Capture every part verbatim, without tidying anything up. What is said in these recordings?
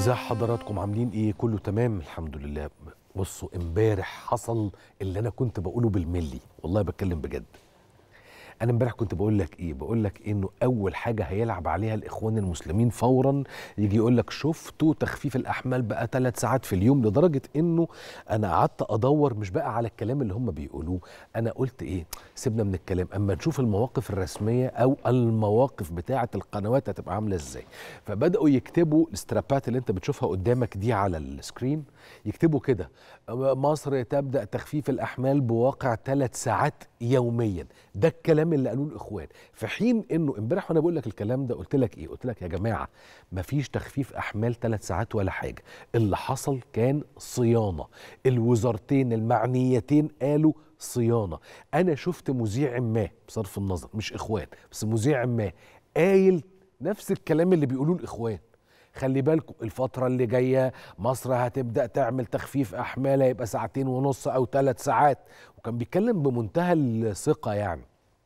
ازي حضراتكم عاملين ايه؟ كله تمام الحمد لله. بصوا امبارح حصل اللي انا كنت بقوله بالملي، والله بتكلم بجد. انا امبارح كنت بقول لك ايه؟ بقول لك انه اول حاجه هيلعب عليها الاخوان المسلمين فورا يجي يقول لك شفتوا تخفيف الاحمال بقى ثلاث ساعات في اليوم، لدرجه انه انا قعدت ادور مش بقى على الكلام اللي هم بيقولوه، انا قلت ايه؟ سيبنا من الكلام اما نشوف المواقف الرسميه او المواقف بتاعه القنوات هتبقى عامله ازاي. فبداوا يكتبوا الاسترابات اللي انت بتشوفها قدامك دي على السكرين، يكتبوا كده: مصر تبدا تخفيف الاحمال بواقع ثلاث ساعات يوميا. ده الكلام اللي قالوه الاخوان، في حين انه امبارح وانا بقول لك الكلام ده قلت لك ايه؟ قلت لك يا جماعه مفيش تخفيف احمال ثلاث ساعات ولا حاجه، اللي حصل كان صيانه. الوزارتين المعنيتين قالوا صيانه. انا شفت مذيع ما بصرف النظر مش اخوان بس مذيع ما قايل نفس الكلام اللي بيقولوه الاخوان: خلي بالكم الفترة اللي جاية مصر هتبدأ تعمل تخفيف أحمال هيبقى ساعتين ونص أو ثلاث ساعات، وكان بيتكلم بمنتهى الثقة. يعني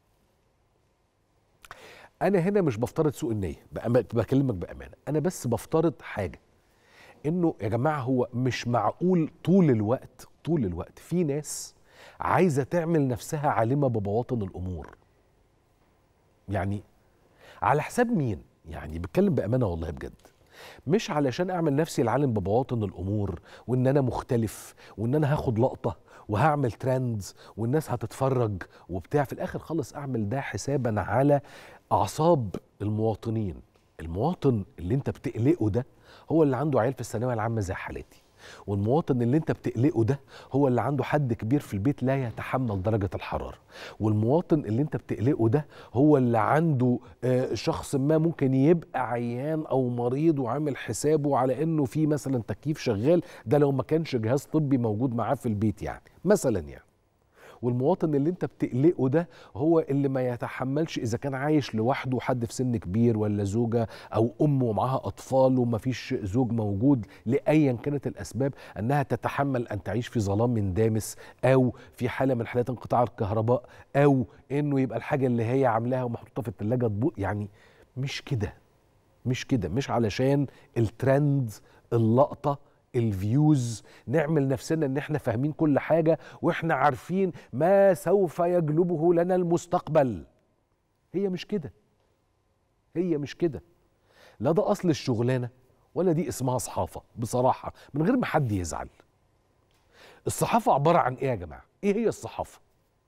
أنا هنا مش بفترض سوء النية، بكلمك بأمانة، أنا بس بفترض حاجة: إنه يا جماعة هو مش معقول طول الوقت طول الوقت في ناس عايزة تعمل نفسها عالمة ببواطن الأمور. يعني على حساب مين؟ يعني بتكلم بأمانة والله بجد، مش علشان اعمل نفسي العالم ببواطن الامور وان انا مختلف وان انا هاخد لقطه وهعمل ترندز والناس هتتفرج وبتاع، في الاخر خالص اعمل ده حسابا على اعصاب المواطنين. المواطن اللي انت بتقلقه ده هو اللي عنده عيال في الثانويه العامه زي حالتي، والمواطن اللي انت بتقلقه ده هو اللي عنده حد كبير في البيت لا يتحمل درجة الحرارة، والمواطن اللي انت بتقلقه ده هو اللي عنده آه شخص ما ممكن يبقى عيان او مريض وعامل حسابه على انه في مثلا تكييف شغال، ده لو ما كانش جهاز طبي موجود معاه في البيت يعني مثلا يعني. والمواطن اللي انت بتقلقه ده هو اللي ما يتحملش اذا كان عايش لوحده حد في سن كبير ولا زوجة او ام ومعاها اطفال وما فيش زوج موجود لايا كانت الاسباب، انها تتحمل ان تعيش في ظلام دامس او في حالة من حالات انقطاع الكهرباء او انه يبقى الحاجة اللي هي عاملاها ومحطوطة في الثلاجة تبوظ. يعني مش كده مش كده مش علشان الترند، اللقطة، الفيوز، نعمل نفسنا ان احنا فاهمين كل حاجة واحنا عارفين ما سوف يجلبه لنا المستقبل. هي مش كده هي مش كده لا ده اصل الشغلانة ولا دي اسمها صحافة بصراحة، من غير ما حد يزعل. الصحافة عبارة عن ايه يا جماعة؟ ايه هي الصحافة؟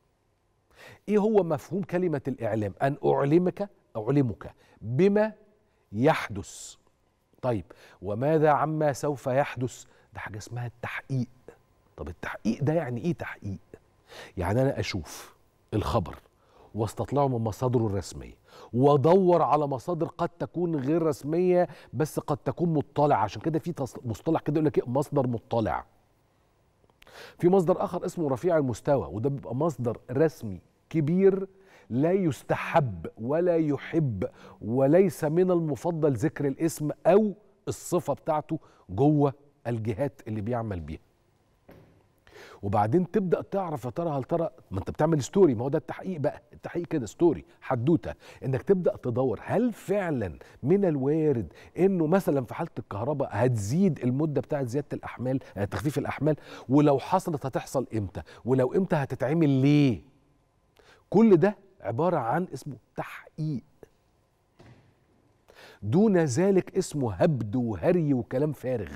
ايه هو مفهوم كلمة الاعلام؟ ان اعلمك اعلمك بما يحدث. طيب وماذا عما سوف يحدث؟ ده حاجة اسمها التحقيق. طب التحقيق ده يعني ايه تحقيق؟ يعني انا اشوف الخبر واستطلعه من مصادره الرسمية وادور على مصادر قد تكون غير رسمية بس قد تكون مطلع، عشان كده في مصطلح كده يقول لك ايه؟ مصدر مطلع. في مصدر اخر اسمه رفيع المستوى، وده بيبقى مصدر رسمي كبير لا يستحب ولا يحب وليس من المفضل ذكر الاسم او الصفة بتاعته جوه الجهات اللي بيعمل بيها. وبعدين تبدأ تعرف يا ترى هل ترى، ما انت بتعمل ستوري، ما هو ده التحقيق بقى، التحقيق كده ستوري حدوته، انك تبدأ تدور هل فعلا من الوارد انه مثلا في حالة الكهرباء هتزيد المدة بتاعت زيادة الاحمال، تخفيف الاحمال، ولو حصلت هتحصل امتى، ولو امتى هتتعمل ليه. كل ده عبارة عن اسمه تحقيق. دون ذلك اسمه هبد وهري وكلام فارغ.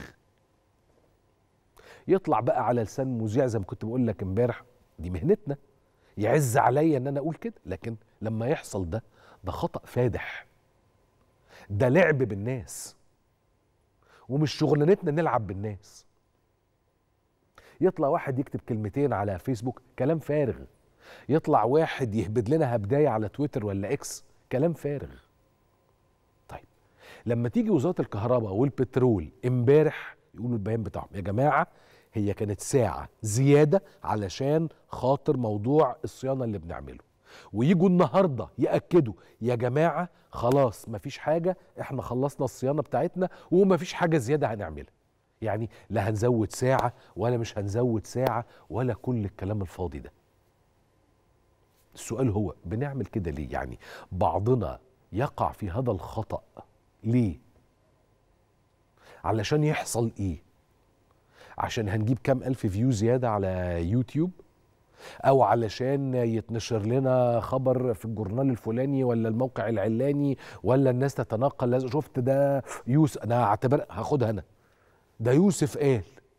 يطلع بقى على لسان مذيع زي ما كنت بقول لك امبارح، دي مهنتنا، يعز عليا ان انا اقول كده، لكن لما يحصل ده ده خطأ فادح، ده لعب بالناس، ومش شغلانتنا نلعب بالناس. يطلع واحد يكتب كلمتين على فيسبوك كلام فارغ، يطلع واحد يهبد لنا هبداية على تويتر ولا اكس كلام فارغ. طيب لما تيجي وزارة الكهرباء والبترول امبارح يقولوا البيان بتاعهم: يا جماعة هي كانت ساعة زيادة علشان خاطر موضوع الصيانة اللي بنعمله، ويجوا النهاردة يأكدوا: يا جماعة خلاص مفيش حاجة، احنا خلصنا الصيانة بتاعتنا ومفيش حاجة زيادة هنعملها. يعني لا هنزود ساعة ولا مش هنزود ساعة ولا كل الكلام الفاضي ده. السؤال هو بنعمل كده ليه؟ يعني بعضنا يقع في هذا الخطأ ليه؟ علشان يحصل ايه؟ عشان هنجيب كام الف فيو زياده على يوتيوب، او علشان يتنشر لنا خبر في الجورنال الفلاني ولا الموقع العلاني، ولا الناس تتناقل شفت ده يوسف، انا هعتبر هاخدها انا ده يوسف قال.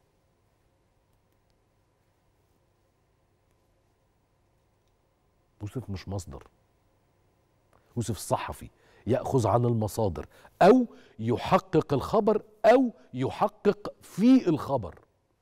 يوسف مش مصدر، يوسف الصحفي يأخذ عن المصادر أو يحقق الخبر أو يحقق في الخبر.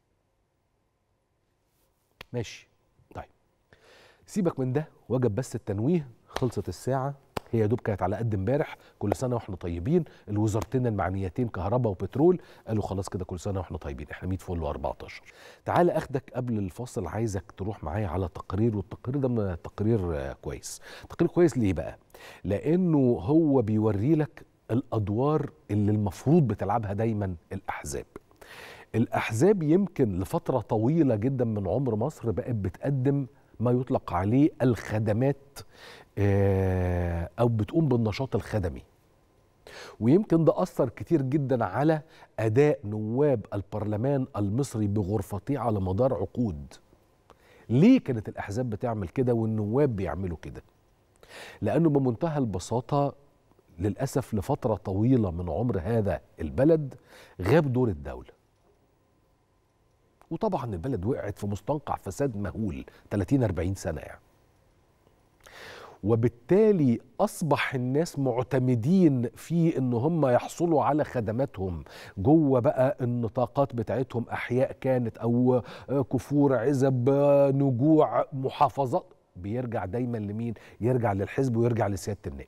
ماشي، طيب سيبك من ده، وجب بس التنويه. خلصت الساعة، هي يا دوب كانت على قد امبارح. كل سنة واحنا طيبين. الوزارتين المعنيتين كهرباء وبترول قالوا خلاص كده كل سنة واحنا طيبين، احنا مية فل واربعتاشر. تعال اخدك قبل الفاصل، عايزك تروح معايا على تقرير، والتقرير ده تقرير كويس. تقرير كويس ليه بقى؟ لانه هو بيوري لك الادوار اللي المفروض بتلعبها دايما الاحزاب. الاحزاب يمكن لفترة طويلة جدا من عمر مصر بقت بتقدم ما يطلق عليه الخدمات، أو بتقوم بالنشاط الخدمي، ويمكن ده أثر كتير جدا على أداء نواب البرلمان المصري بغرفته على مدار عقود. ليه كانت الأحزاب بتعمل كده والنواب بيعملوا كده؟ لأنه بمنتهى البساطة للأسف لفترة طويلة من عمر هذا البلد غاب دور الدولة، وطبعا البلد وقعت في مستنقع فساد مهول ثلاثين أربعين سنة يعني. وبالتالي أصبح الناس معتمدين في إن هم يحصلوا على خدماتهم جوه بقى النطاقات بتاعتهم، أحياء كانت أو كفور، عزب، نجوع، محافظات، بيرجع دايما لمين؟ يرجع للحزب ويرجع لسيادة النائب.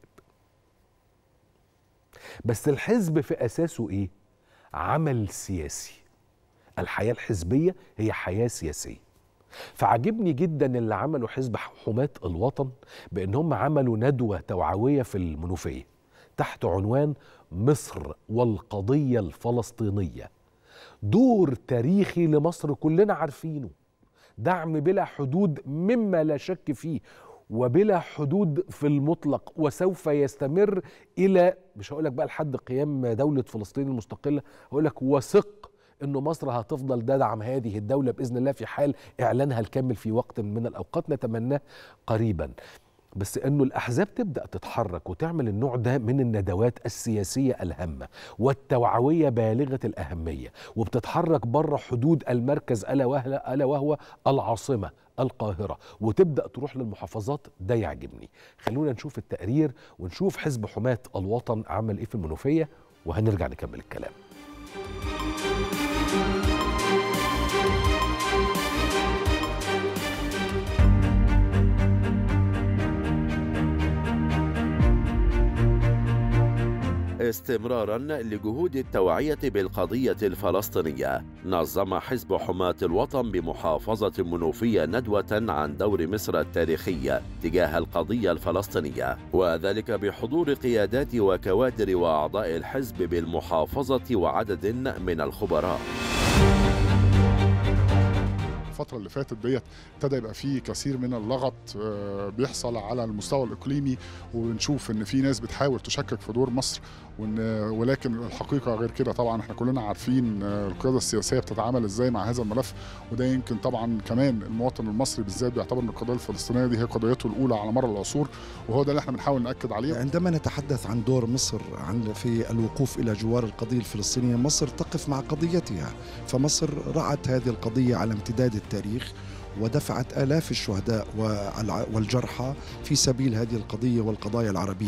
بس الحزب في أساسه إيه؟ عمل سياسي. الحياة الحزبية هي حياة سياسية. فعجبني جدا اللي عملوا حزب حماة الوطن بأن هم عملوا ندوة توعوية في المنوفية تحت عنوان مصر والقضية الفلسطينية، دور تاريخي لمصر كلنا عارفينه، دعم بلا حدود مما لا شك فيه، وبلا حدود في المطلق، وسوف يستمر إلى مش هقولك بقى لحد قيام دولة فلسطين المستقلة، هقولك وثق إنه مصر هتفضل تدعم هذه الدولة بإذن الله في حال إعلانها الكامل في وقت من الأوقات نتمناه قريبا. بس إنه الأحزاب تبدأ تتحرك وتعمل النوع ده من الندوات السياسية الهامة والتوعوية بالغة الأهمية، وبتتحرك بره حدود المركز ألا وهو, ألا وهو العاصمة القاهرة، وتبدأ تروح للمحافظات، ده يعجبني. خلونا نشوف التقرير ونشوف حزب حماة الوطن عمل إيه في المنوفية، وهنرجع نكمل الكلام. استمرارا لجهود التوعية بالقضية الفلسطينية، نظم حزب حماة الوطن بمحافظة المنوفية ندوة عن دور مصر التاريخي تجاه القضية الفلسطينية، وذلك بحضور قيادات وكوادر وأعضاء الحزب بالمحافظة وعدد من الخبراء. الفترة اللي فاتت ديت ابتدى يبقى فيه كثير من اللغط بيحصل على المستوى الإقليمي، ونشوف إن في ناس بتحاول تشكك في دور مصر، وإن ولكن الحقيقة غير كده. طبعا احنا كلنا عارفين القيادة السياسية بتتعامل ازاي مع هذا الملف، وده يمكن طبعا كمان المواطن المصري بالذات بيعتبر ان القضية الفلسطينية دي هي قضيته الأولى على مر العصور، وهو ده اللي احنا بنحاول نأكد عليه. عندما نتحدث عن دور مصر عن في الوقوف إلى جوار القضية الفلسطينية، مصر تقف مع قضيتها، فمصر رعت هذه القضية على امتداد التاريخ ودفعت آلاف الشهداء والجرحى في سبيل هذه القضية والقضايا العربية.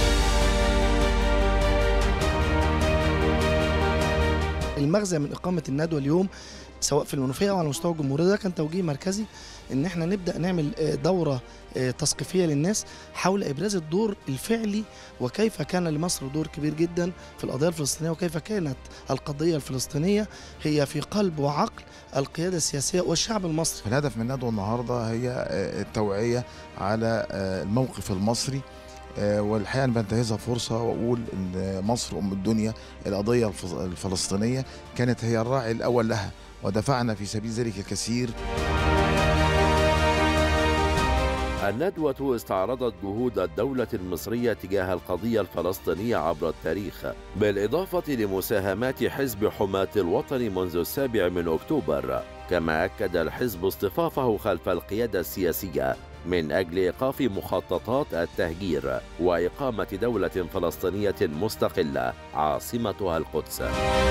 المغزى من إقامة الندوة اليوم سواء في المنوفية أو على مستوى الجمهورية ده كان توجيه مركزي إن احنا نبدأ نعمل دورة تثقيفية للناس حول إبراز الدور الفعلي، وكيف كان لمصر دور كبير جدا في القضية الفلسطينية، وكيف كانت القضية الفلسطينية هي في قلب وعقل القيادة السياسية والشعب المصري. الهدف من الندوة النهاردة هي التوعية على الموقف المصري، والحقيقة أنا بنتهزها فرصة وأقول إن مصر أم الدنيا القضية الفلسطينية كانت هي الراعي الأول لها، ودفعنا في سبيل ذلك الكثير. الندوة استعرضت جهود الدولة المصرية تجاه القضية الفلسطينية عبر التاريخ، بالإضافة لمساهمات حزب حماة الوطن منذ السابع من أكتوبر. كما أكد الحزب اصطفافه خلف القيادة السياسية من أجل إيقاف مخططات التهجير وإقامة دولة فلسطينية مستقلة عاصمتها القدس.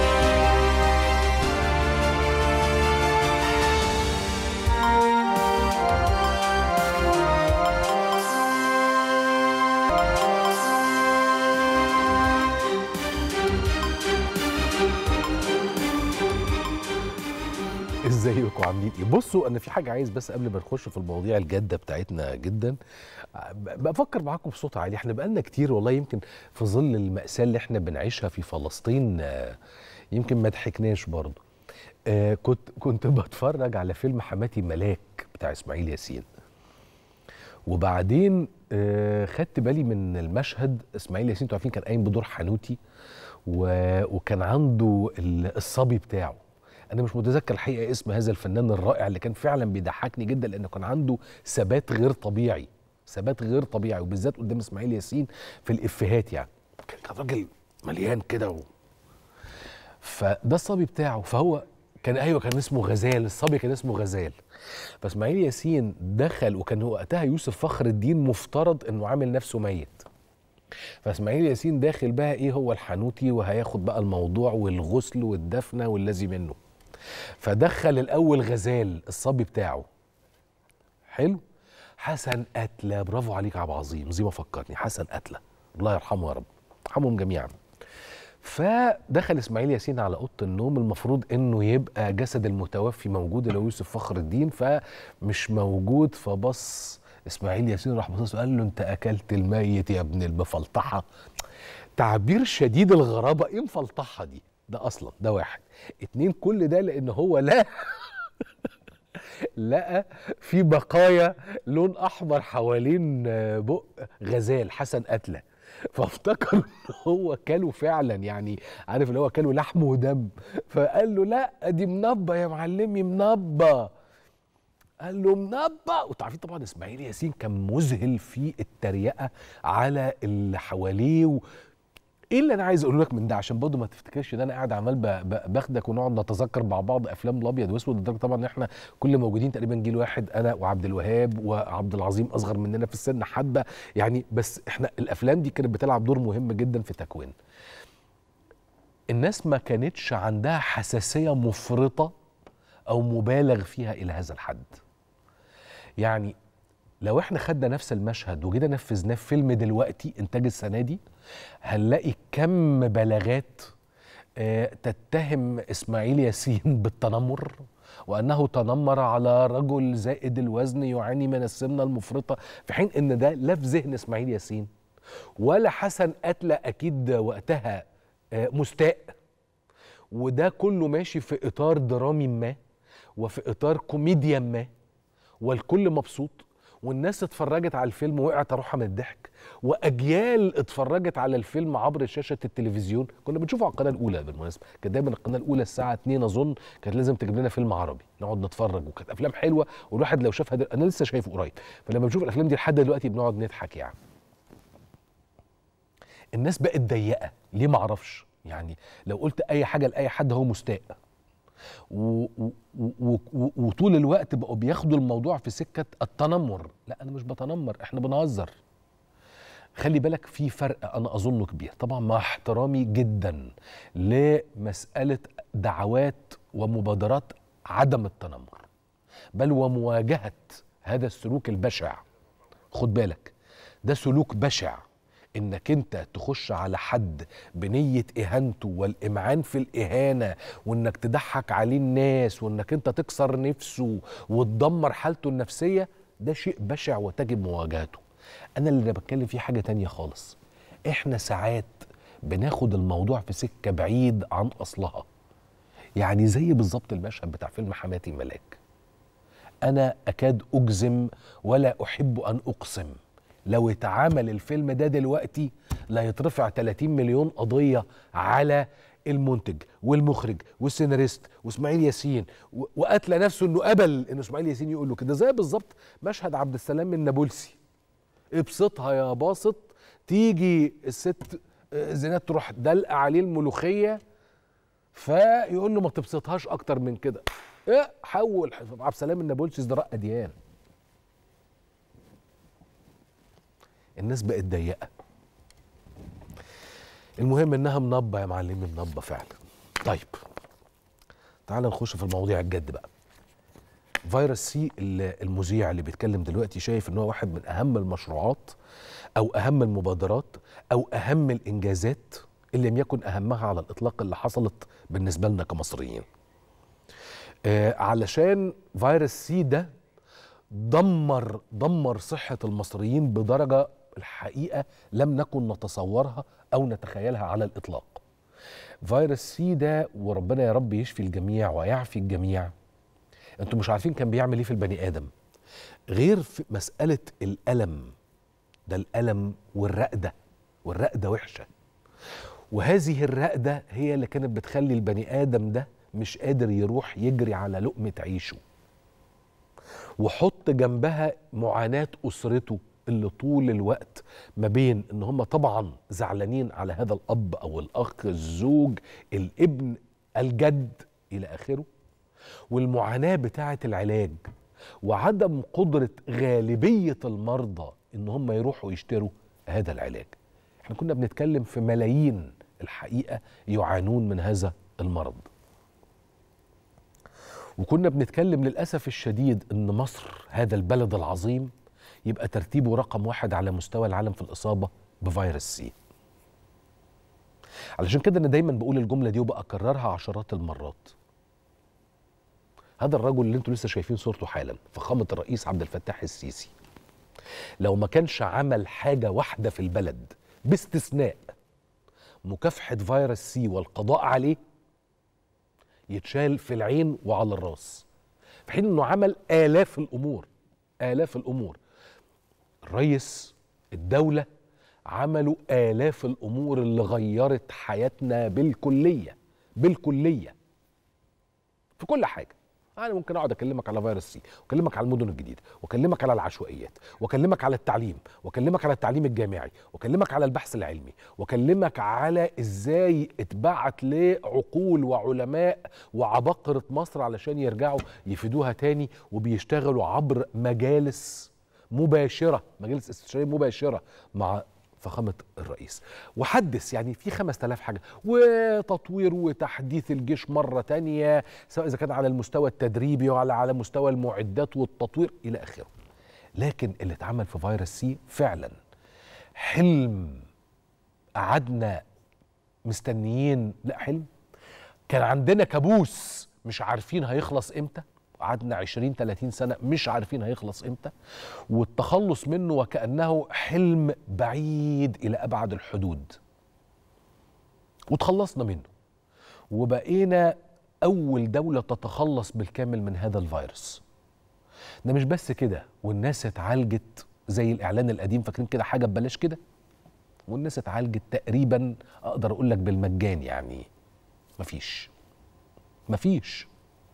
ازيكم عاملين ايه؟ بصوا انا في حاجه عايز بس قبل ما نخش في المواضيع الجاده بتاعتنا جدا بفكر معاكم بصوت عالي. احنا بقالنا كتير والله، يمكن في ظل المأساة اللي احنا بنعيشها في فلسطين يمكن ما ضحكناش برضه. كنت كنت بتفرج على فيلم حماتي ملاك بتاع اسماعيل ياسين، وبعدين خدت بالي من المشهد. اسماعيل ياسين انتوا عارفين كان قايم بدور حنوتي وكان عنده الصبي بتاعه. أنا مش متذكر الحقيقة اسم هذا الفنان الرائع اللي كان فعلا بيضحكني جدا، لأنه كان عنده ثبات غير طبيعي، ثبات غير طبيعي، وبالذات قدام إسماعيل ياسين في الإفيهات. يعني كان راجل مليان كده و... فده الصبي بتاعه، فهو كان أيوه كان اسمه غزال، الصبي كان اسمه غزال. فإسماعيل ياسين دخل، وكان وقتها يوسف فخر الدين مفترض إنه عامل نفسه ميت. فاسماعيل ياسين داخل بقى ايه هو الحنوتي، وهياخد بقى الموضوع والغسل والدفنه والذي منه. فدخل الاول غزال الصبي بتاعه، حلو، حسن قتله، برافو عليك يا عبد العظيم، زي ما فكرني حسن قتله، الله يرحمه يا رب، يرحمهم جميعا. فدخل اسماعيل ياسين على اوضه النوم، المفروض انه يبقى جسد المتوفي موجود اللي هو يوسف فخر الدين، فمش موجود. فبص اسماعيل ياسين راح بص قال له انت اكلت الميت يا ابن المفلطحه. تعبير شديد الغرابه، ايه مفلطحه دي؟ ده اصلا ده واحد. اتنين، كل ده لان هو لا لقى في بقايا لون احمر حوالين بق غزال حسن قتله، فافتكر ان هو كله فعلا، يعني عارف اللي هو كله لحم ودم. فقال له لا دي منبه يا معلمي، منبه. قال له منبه. وتعرفين طبعا اسماعيل ياسين كان مذهل في التريقه على اللي حواليه و... ايه اللي انا عايز اقول لك من ده، عشان برضه ما تفتكرش ان انا قاعد عمال باخدك ونقعد نتذكر مع بعض افلام الابيض واسود. لدرجه طبعا ان احنا كل موجودين تقريبا جيل واحد، انا وعبد الوهاب وعبد العظيم اصغر مننا في السن حبه يعني، بس احنا الافلام دي كانت بتلعب دور مهم جدا في تكوين الناس. ما كانتش عندها حساسيه مفرطه او مبالغ فيها الى هذا الحد. يعني لو احنا خدنا نفس المشهد وجينا نفذناه في فيلم دلوقتي انتاج السنه دي، هنلاقي كم بلاغات اه تتهم اسماعيل ياسين بالتنمر، وانه تنمر على رجل زائد الوزن يعاني من السمنه المفرطه، في حين ان ده لا في ذهن اسماعيل ياسين ولا حسن قتله اكيد وقتها اه مستاء. وده كله ماشي في اطار درامي ما وفي اطار كوميديا ما، والكل مبسوط، والناس اتفرجت على الفيلم وقعت روحها من الضحك، واجيال اتفرجت على الفيلم عبر شاشه التلفزيون. كنا بنشوفه على القناه الاولى بالمناسبه، كانت دايما القناه الاولى الساعه اتنين اظن كانت لازم تجيب لنا فيلم عربي نقعد نتفرج، وكانت افلام حلوه، والواحد لو شافها انا لسه شايفه قريب، فلما بنشوف الافلام دي لحد دلوقتي بنقعد نضحك. يعني الناس بقت ضيقه ليه ما اعرفش، يعني لو قلت اي حاجه لاي حد هو مستاء، و و و و وطول الوقت بقوا بياخدوا الموضوع في سكه التنمر. لا انا مش بتنمر، احنا بنهزر. خلي بالك في فرق انا اظنه كبير طبعا، مع احترامي جدا لمساله دعوات ومبادرات عدم التنمر، بل ومواجهه هذا السلوك البشع. خد بالك ده سلوك بشع، انك انت تخش على حد بنية اهانته والامعان في الاهانة، وانك تضحك عليه الناس، وانك انت تكسر نفسه وتدمر حالته النفسية. ده شيء بشع وتجب مواجهته. انا اللي بتكلم فيه حاجة تانية خالص. احنا ساعات بناخد الموضوع في سكة بعيد عن اصلها، يعني زي بالظبط المشهد بتاع فيلم حماتي ملاك. انا اكاد اجزم ولا احب ان اقسم، لو اتعمل الفيلم ده دلوقتي لا يترفع تلاتين مليون قضية على المنتج والمخرج والسيناريست واسماعيل ياسين وقتل نفسه انه قبل ان اسماعيل ياسين يقول له كده، زي بالظبط مشهد عبد السلام النابلسي، ابسطها يا باسط، تيجي الست زينات تروح دلقه عليه الملوخيه فيقول له ما تبسطهاش اكتر من كده. ايه حول عبد السلام النابلسي ازدراء اديان. الناس بقت ضيقه. المهم انها منبه يا معلمي، منبه فعلا. طيب تعال نخش في المواضيع الجد بقى. فيروس سي المذيع اللي بيتكلم دلوقتي شايف ان هو واحد من اهم المشروعات او اهم المبادرات او اهم الانجازات اللي لم يكن اهمها على الاطلاق اللي حصلت بالنسبه لنا كمصريين. آه علشان فيروس سي ده دمر دمر صحه المصريين بدرجه الحقيقه لم نكن نتصورها او نتخيلها على الاطلاق. فيروس سي ده وربنا يا رب يشفي الجميع ويعفي الجميع. انتوا مش عارفين كان بيعمل ايه في البني ادم غير في مساله الالم. ده الالم والرقده، والرقده وحشه. وهذه الرقده هي اللي كانت بتخلي البني ادم ده مش قادر يروح يجري على لقمه عيشه. وحط جنبها معاناه اسرته اللي طول الوقت ما بين ان هم طبعا زعلانين على هذا الاب او الاخ، الزوج، الابن، الجد الى اخره، والمعاناه بتاعه العلاج، وعدم قدره غالبيه المرضى ان هم يروحوا يشتروا هذا العلاج. احنا كنا بنتكلم في ملايين الحقيقه يعانون من هذا المرض. وكنا بنتكلم للاسف الشديد ان مصر هذا البلد العظيم يبقى ترتيبه رقم واحد على مستوى العالم في الإصابة بفيروس سي. علشان كده أنا دايما بقول الجملة دي وبأكررها عشرات المرات. هذا الرجل اللي انتوا لسه شايفين صورته حالا، فخامة الرئيس عبد الفتاح السيسي، لو ما كانش عمل حاجة واحدة في البلد باستثناء مكافحة فيروس سي والقضاء عليه، يتشال في العين وعلى الراس، في حين انه عمل آلاف الأمور آلاف الأمور. الرئيس، الدولة عملوا آلاف الأمور اللي غيرت حياتنا بالكلية بالكلية في كل حاجة. أنا ممكن أقعد أكلمك على فيروس سي، وأكلمك على المدن الجديدة، وأكلمك على العشوائيات، وأكلمك على التعليم، وأكلمك على التعليم الجامعي، وأكلمك على البحث العلمي، وأكلمك على إزاي اتبعت لعقول وعلماء وعباقرة مصر علشان يرجعوا يفيدوها تاني، وبيشتغلوا عبر مجالس مباشرة، مجالس استشارية مباشرة مع فخامة الرئيس. وحدث يعني في خمسة آلاف حاجة، وتطوير وتحديث الجيش مرة تانية، سواء إذا كان على المستوى التدريبي وعلى على مستوى المعدات والتطوير إلى آخره. لكن اللي اتعمل في فيروس سي فعلا حلم قعدنا مستنيين، لا حلم، كان عندنا كابوس مش عارفين هيخلص امتى، قعدنا عشرين ثلاثين سنة مش عارفين هيخلص امتى، والتخلص منه وكأنه حلم بعيد إلى أبعد الحدود، وتخلصنا منه وبقينا أول دولة تتخلص بالكامل من هذا الفيروس. ده مش بس كده، والناس اتعالجت زي الإعلان القديم، فاكرين كده حاجة ببلاش كده، والناس اتعالجت تقريبا أقدر أقول لك بالمجان. يعني مفيش مفيش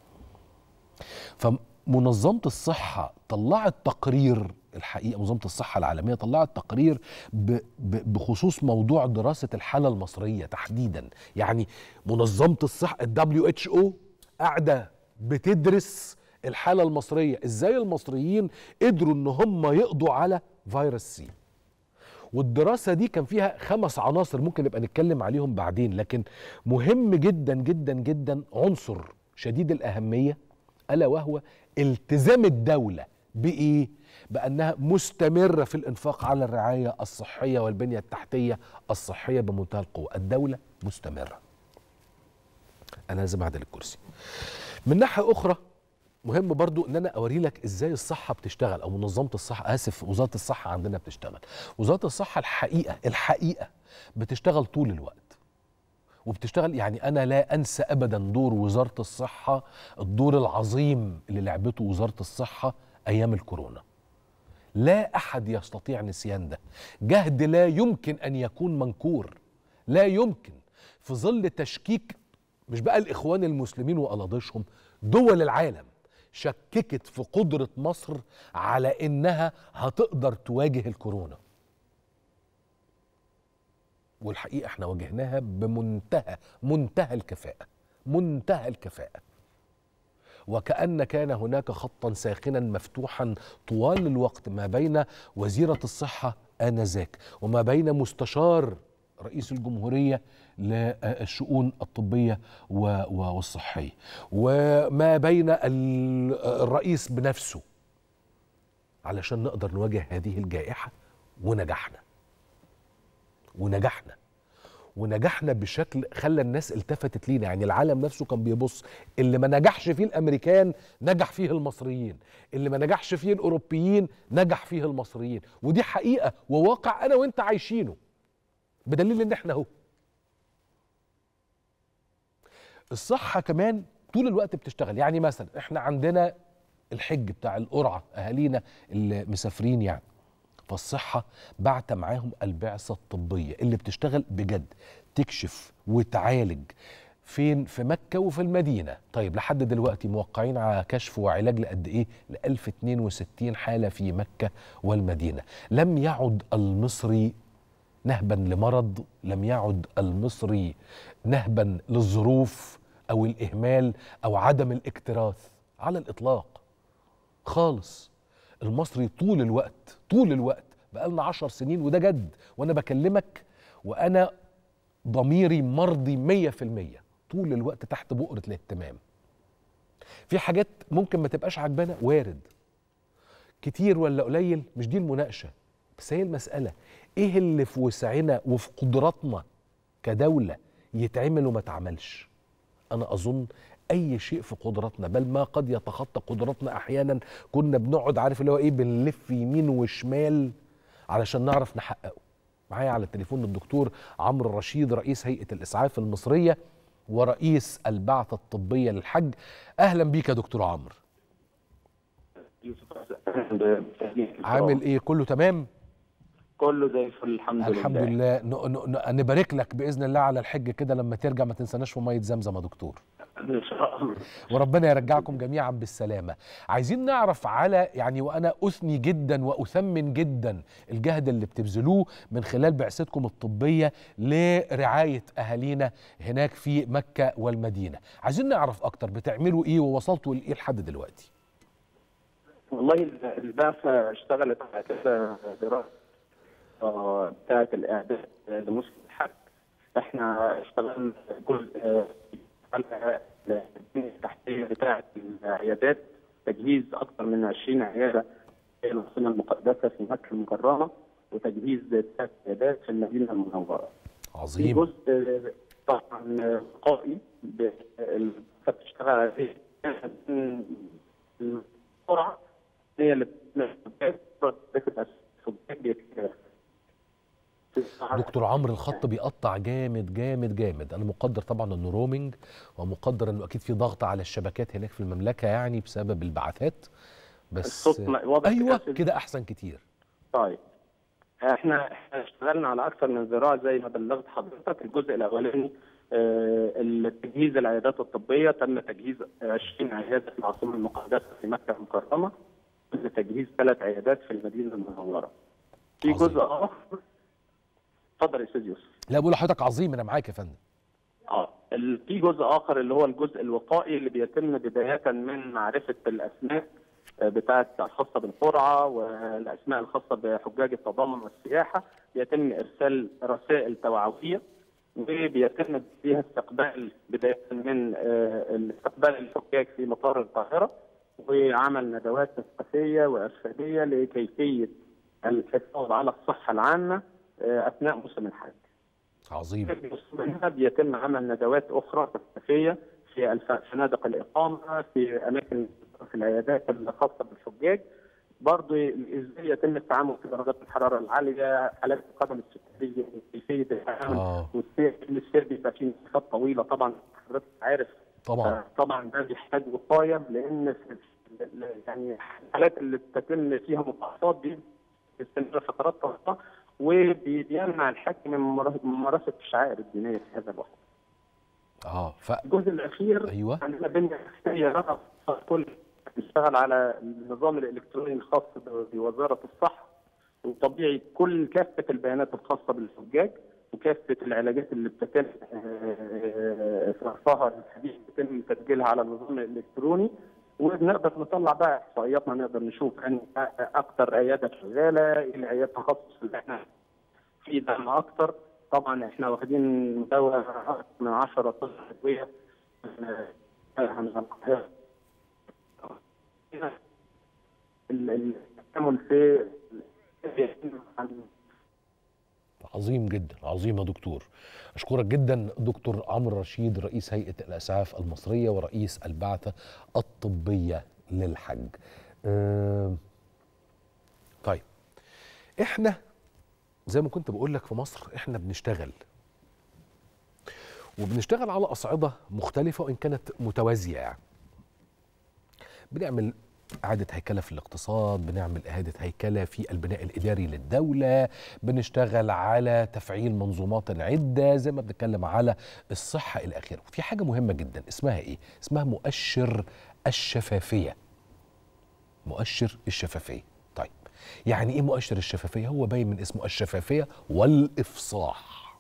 فمنظمة الصحة طلعت تقرير، الحقيقة منظمة الصحة العالمية طلعت تقرير بخصوص موضوع دراسة الحالة المصرية تحديدا. يعني منظمة الصحة ال دبليو اتش او قاعدة بتدرس الحالة المصرية، ازاي المصريين قدروا ان هم يقضوا على فيروس سي. والدراسة دي كان فيها خمس عناصر ممكن نبقى نتكلم عليهم بعدين، لكن مهم جدا جدا جدا عنصر شديد الأهمية، ألا وهو التزام الدولة بإيه؟ بأنها مستمرة في الإنفاق على الرعاية الصحية والبنية التحتية الصحية بمنتهى القوة. الدولة مستمرة. أنا لازم أعدل الكرسي. من ناحية أخرى مهم برضو ان انا اوري لك ازاي الصحه بتشتغل، او منظمه الصحه، اسف، وزاره الصحه عندنا بتشتغل. وزاره الصحه الحقيقه الحقيقه بتشتغل طول الوقت، وبتشتغل يعني انا لا انسى ابدا دور وزاره الصحه، الدور العظيم اللي لعبته وزاره الصحه ايام الكورونا. لا احد يستطيع نسيان ده، جهد لا يمكن ان يكون منكور، لا يمكن. في ظل تشكيك مش بقى الإخوان المسلمين وألاضيشهم، دول العالم شككت في قدرة مصر على إنها هتقدر تواجه الكورونا. والحقيقة احنا واجهناها بمنتهى منتهى الكفاءة، منتهى الكفاءة. وكأن كان هناك خطا ساخنا مفتوحا طوال الوقت ما بين وزيرة الصحة آنذاك وما بين مستشار رئيس الجمهورية للشؤون الطبية والصحية وما بين الرئيس بنفسه علشان نقدر نواجه هذه الجائحة. ونجحنا ونجحنا ونجحنا بشكل خلى الناس التفتت لينا. يعني العالم نفسه كان بيبص، اللي ما نجحش فيه الامريكان نجح فيه المصريين، اللي ما نجحش فيه الاوروبيين نجح فيه المصريين. ودي حقيقة وواقع انا وانت عايشينه، بدليل ان احنا اهو. الصحة كمان طول الوقت بتشتغل. يعني مثلا احنا عندنا الحج بتاع القرعة، اهالينا اللي مسافرين يعني، فالصحة بعت معاهم البعثة الطبية اللي بتشتغل بجد تكشف وتعالج فين؟ في مكة وفي المدينة. طيب لحد دلوقتي موقعين على كشف وعلاج لقد ايه؟ ل ألف واثنين وستين حالة في مكة والمدينة. لم يعد المصري نهبا لمرض، لم يعد المصري نهبا للظروف او الاهمال او عدم الاكتراث على الاطلاق خالص. المصري طول الوقت طول الوقت بقالنا عشر سنين، وده جد وانا بكلمك وانا ضميري مرضي مية في المية، طول الوقت تحت بؤرة الاهتمام. في حاجات ممكن ما تبقاش عجبانا، وارد، كتير ولا قليل مش دي المناقشة، بس هي المسألة ايه اللي في وسعنا وفي قدراتنا كدولة يتعمل وما تعملش. انا اظن اي شيء في قدراتنا، بل ما قد يتخطى قدراتنا احيانا، كنا بنقعد عارف اللي هو ايه، بنلف يمين وشمال علشان نعرف نحققه. معايا على التليفون الدكتور عمرو رشيد، رئيس هيئة الاسعاف المصرية ورئيس البعثة الطبية للحج. اهلا بيك يا دكتور عمرو. عامل ايه؟ كله تمام؟ كله زي الفل الحمد لله. الحمد لله. نبارك لك باذن الله على الحج كده، لما ترجع ما تنساناش في ميه زمزم يا دكتور. ان شاء الله. وربنا يرجعكم جميعا بالسلامه. عايزين نعرف على يعني، وانا اثني جدا واثمن جدا الجهد اللي بتبذلوه من خلال بعثتكم الطبيه لرعايه اهالينا هناك في مكه والمدينه. عايزين نعرف اكتر بتعملوا ايه ووصلتوا لايه لحد دلوقتي. والله البعثه اشتغلت على كده دراسه بتاعه الاعداد لموسم الحج. احنا اشتغلنا جزء على البنيه التحتيه بتاعه العيادات، تجهيز اكثر من عشرين عياده في العاصمه المقدسه في مكه المكرمه، وتجهيز ثلاث عيادات في المدينه المنوره. عظيم. في جزء طبعا وقائي بتشتغل عليه السرعه هي اللي دكتور عمرو الخط بيقطع جامد جامد جامد. انا مقدر طبعا انه رومينج، ومقدر انه اكيد في ضغط على الشبكات هناك في المملكه يعني بسبب البعثات، بس ايوه كده احسن كتير. طيب احنا احنا اشتغلنا على اكثر من ذراع زي ما بلغت حضرتك. الجزء الاولاني اه تجهيز العيادات الطبيه، تم تجهيز عشرين عياده في العاصمه المقدسه في مكه المكرمه، لتجهيز ثلاث عيادات في المدينه المنوره. في عظيم. جزء اخر. اتفضل يا استاذ يوسف. لا بقول لحضرتك عظيم، انا معاك يا فندم. اه في جزء اخر اللي هو الجزء الوقائي اللي بيتم بدايه من معرفه الاسماء بتاعه الخاصه بالقرعه والاسماء الخاصه بحجاج التضامن والسياحه، بيتم ارسال رسائل توعويه وبيتم فيها استقبال بدايه من استقبال الحجاج في مطار القاهره، وعمل ندوات تثقيفيه وارشاديه لكيفيه الحفاظ على الصحه العامه اثناء موسم الحج. عظيم. منها بيتم عمل ندوات اخرى تثقيفيه في فنادق الاقامه، في اماكن في العيادات الخاصه بالحجاج، برضه ازاي يتم التعامل في درجات الحراره العاليه، حالات القدم السكريه، كيفيه التعامل والسير السير بيبقى فيه مسافات طويله طبعا حضرتك عارف. طبعا طبعا ده بيحتاج وقايه، لان يعني الحالات اللي بتتم فيها مضاعفات دي بتستمر فترات طويله، وبيمنع الحاكم من ممارسه الشعائر الدينيه في هذا الوقت. اه ف الجزء الاخير ايوه عندنا بنيه تحتيه رغم كل بنشتغل على النظام الالكتروني الخاص بوزاره الصحه، وطبيعي كل كافه البيانات الخاصه بالحجاج وكافه العلاجات اللي بتتم صرفها الحديث بيتم تسجيلها على النظام الالكتروني، وبنقدر نطلع بقى احصائياتنا، نقدر نشوف ان اكثر عياده شغاله، ايه العيادات التخصص اللي احنا في دعم اكثر. طبعا احنا واخدين دواء اكثر من عشرة طن ادويه عن القاهره. التعامل في عظيم جدا، عظيم يا دكتور. اشكرك جدا دكتور عمرو رشيد، رئيس هيئه الاسعاف المصريه ورئيس البعثه الطبيه للحج. أه طيب احنا زي ما كنت بقول لك في مصر احنا بنشتغل وبنشتغل على اصعده مختلفه وان كانت متوازيه. يعني بنعمل إعادة هيكلة في الاقتصاد، بنعمل إعادة هيكلة في البناء الإداري للدولة، بنشتغل على تفعيل منظومات عدة زي ما بنتكلم على الصحة إلى آخره. وفي حاجة مهمة جدا اسمها إيه؟ اسمها مؤشر الشفافية. مؤشر الشفافية. طيب يعني إيه مؤشر الشفافية؟ هو باين من اسمه الشفافية والإفصاح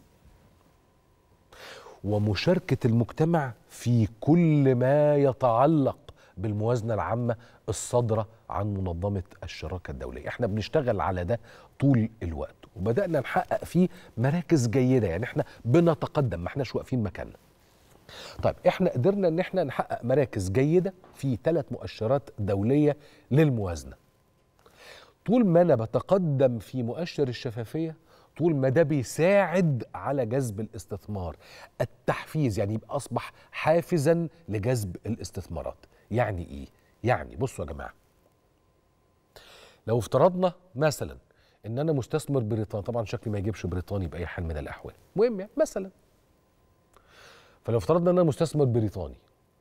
ومشاركة المجتمع في كل ما يتعلق بالموازنة العامة الصادرة عن منظمة الشراكة الدولية. احنا بنشتغل على ده طول الوقت وبدأنا نحقق فيه مراكز جيدة. يعني احنا بنتقدم، ما احناش واقفين مكاننا. طيب احنا قدرنا ان احنا نحقق مراكز جيدة في ثلاث مؤشرات دولية للموازنة. طول ما انا بتقدم في مؤشر الشفافية، طول ما ده بيساعد على جذب الاستثمار. التحفيز يعني يبقى أصبح حافزا لجذب الاستثمارات. يعني إيه؟ يعني بصوا يا جماعة، لو افترضنا مثلا إن أنا مستثمر بريطاني، طبعا شكلي ما يجيبش بريطاني بأي حال من الأحوال، مهم يعني مثلا، فلو افترضنا إن أنا مستثمر بريطاني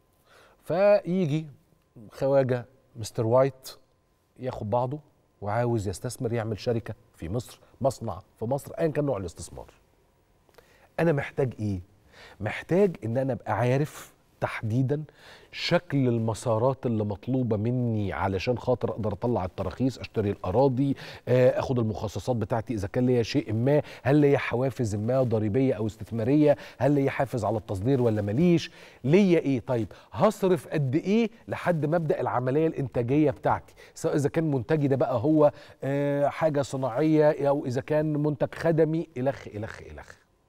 فيجي خواجة مستر وايت ياخد بعضه وعاوز يستثمر، يعمل شركة في مصر، مصنع في مصر، ايا كان نوع الاستثمار. انا محتاج ايه؟ محتاج ان انا ابقى عارف تحديدا شكل المسارات اللي مطلوبه مني علشان خاطر اقدر اطلع التراخيص، اشتري الاراضي، اخد المخصصات بتاعتي اذا كان ليا شيء ما، هل ليا حوافز ما ضريبيه او استثماريه، هل ليا حافز على التصدير ولا ماليش، ليا ايه، طيب هصرف قد ايه لحد ما ابدا العمليه الانتاجيه بتاعتي، سواء اذا كان منتجي ده بقى هو حاجه صناعيه او اذا كان منتج خدمي، الخ الخ الخ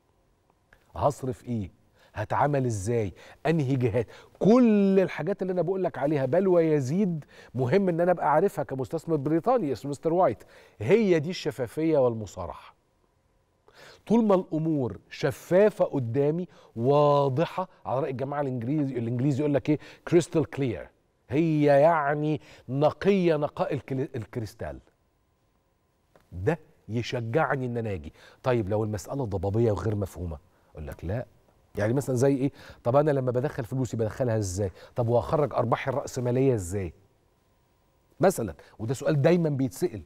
هصرف ايه، هتعامل ازاي، انهي جهات، كل الحاجات اللي انا بقول لك عليها بل ويزيد مهم ان انا ابقى عارفها كمستثمر بريطاني اسمه مستر وايت. هي دي الشفافيه والمصارحه. طول ما الامور شفافه قدامي واضحه، على راي الجماعه الانجليزي الانجليزي يقول لك ايه، كريستال كلير، هي يعني نقيه نقاء الكريستال، ده يشجعني ان انا اجي. طيب لو المساله ضبابيه وغير مفهومه اقول لك لا. يعني مثلا زي ايه؟ طب انا لما بدخل فلوسي بدخلها ازاي؟ طب واخرج ارباحي الراسماليه ازاي؟ مثلا، وده سؤال دايما بيتسال.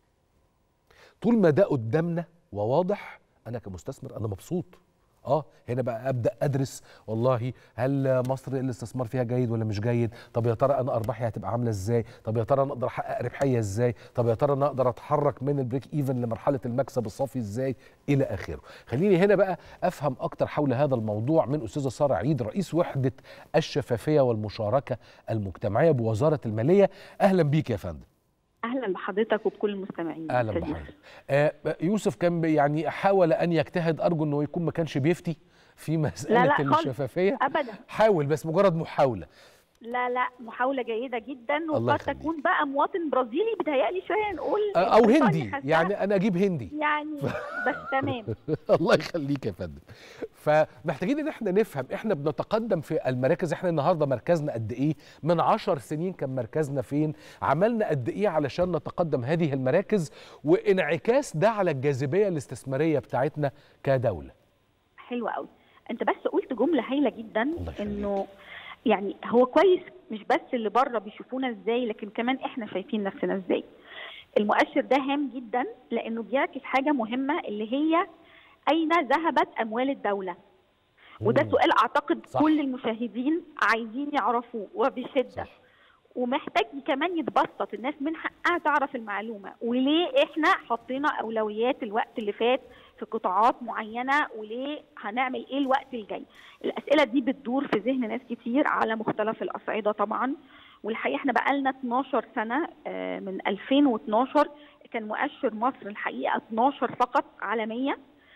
طول ما ده قدامنا وواضح انا كمستثمر انا مبسوط. اه هنا بقى ابدا ادرس، والله هل مصر الاستثمار فيها جيد ولا مش جيد؟ طب يا ترى انا ارباحي هتبقى عامله ازاي؟ طب يا ترى انا اقدر احقق ربحيه ازاي؟ طب يا ترى انا اقدر اتحرك من البريك ايفن لمرحله المكسب الصافي ازاي؟ الى اخره. خليني هنا بقى افهم اكتر حول هذا الموضوع من استاذه ساره عيد، رئيس وحده الشفافيه والمشاركه المجتمعيه بوزاره الماليه. اهلا بيك يا فندم. اهلا بحضرتك وبكل المستمعين. اهلا بحضرتك. آه يوسف كان يعني حاول ان يجتهد، ارجو انه يكون ما كانش بيفتي في مساله لا لا الشفافيه ابدا، حاول بس مجرد محاوله. لا لا محاولة جيدة جدا، وقد تكون بقى مواطن برازيلي بتهيألي شوية نقول أو هندي، يعني أنا أجيب هندي يعني بس تمام. الله يخليك يا فندم. فمحتاجين إن احنا نفهم احنا بنتقدم في المراكز. احنا النهارده مركزنا قد إيه؟ من عشر سنين كان مركزنا فين؟ عملنا قد إيه علشان نتقدم هذه المراكز؟ وانعكاس ده على الجاذبية الاستثمارية بتاعتنا كدولة. حلوة قوي. أنت بس قلت جملة هايلة جدا، إنه يعني هو كويس مش بس اللي بره بيشوفونا ازاي، لكن كمان احنا شايفين نفسنا ازاي. المؤشر ده هام جدا لانه بيعكس حاجه مهمه اللي هي اين ذهبت اموال الدوله. وده سؤال اعتقد صح. كل المشاهدين عايزين يعرفوه وبشده صح. ومحتاج كمان يتبسط، الناس من حقها تعرف المعلومه، وليه احنا حطينا اولويات الوقت اللي فات في قطاعات معينه، وليه هنعمل ايه الوقت الجاي. الاسئله دي بتدور في ذهن ناس كتير على مختلف الاصعده طبعا. والحقيقه احنا بقالنا اتناشر سنه، من ألفين واتناشر كان مؤشر مصر الحقيقه اتناشر فقط عالميا،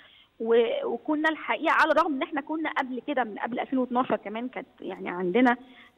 وكنا الحقيقه على الرغم ان احنا كنا قبل كده من قبل ألفين واتناشر كمان كانت يعني عندنا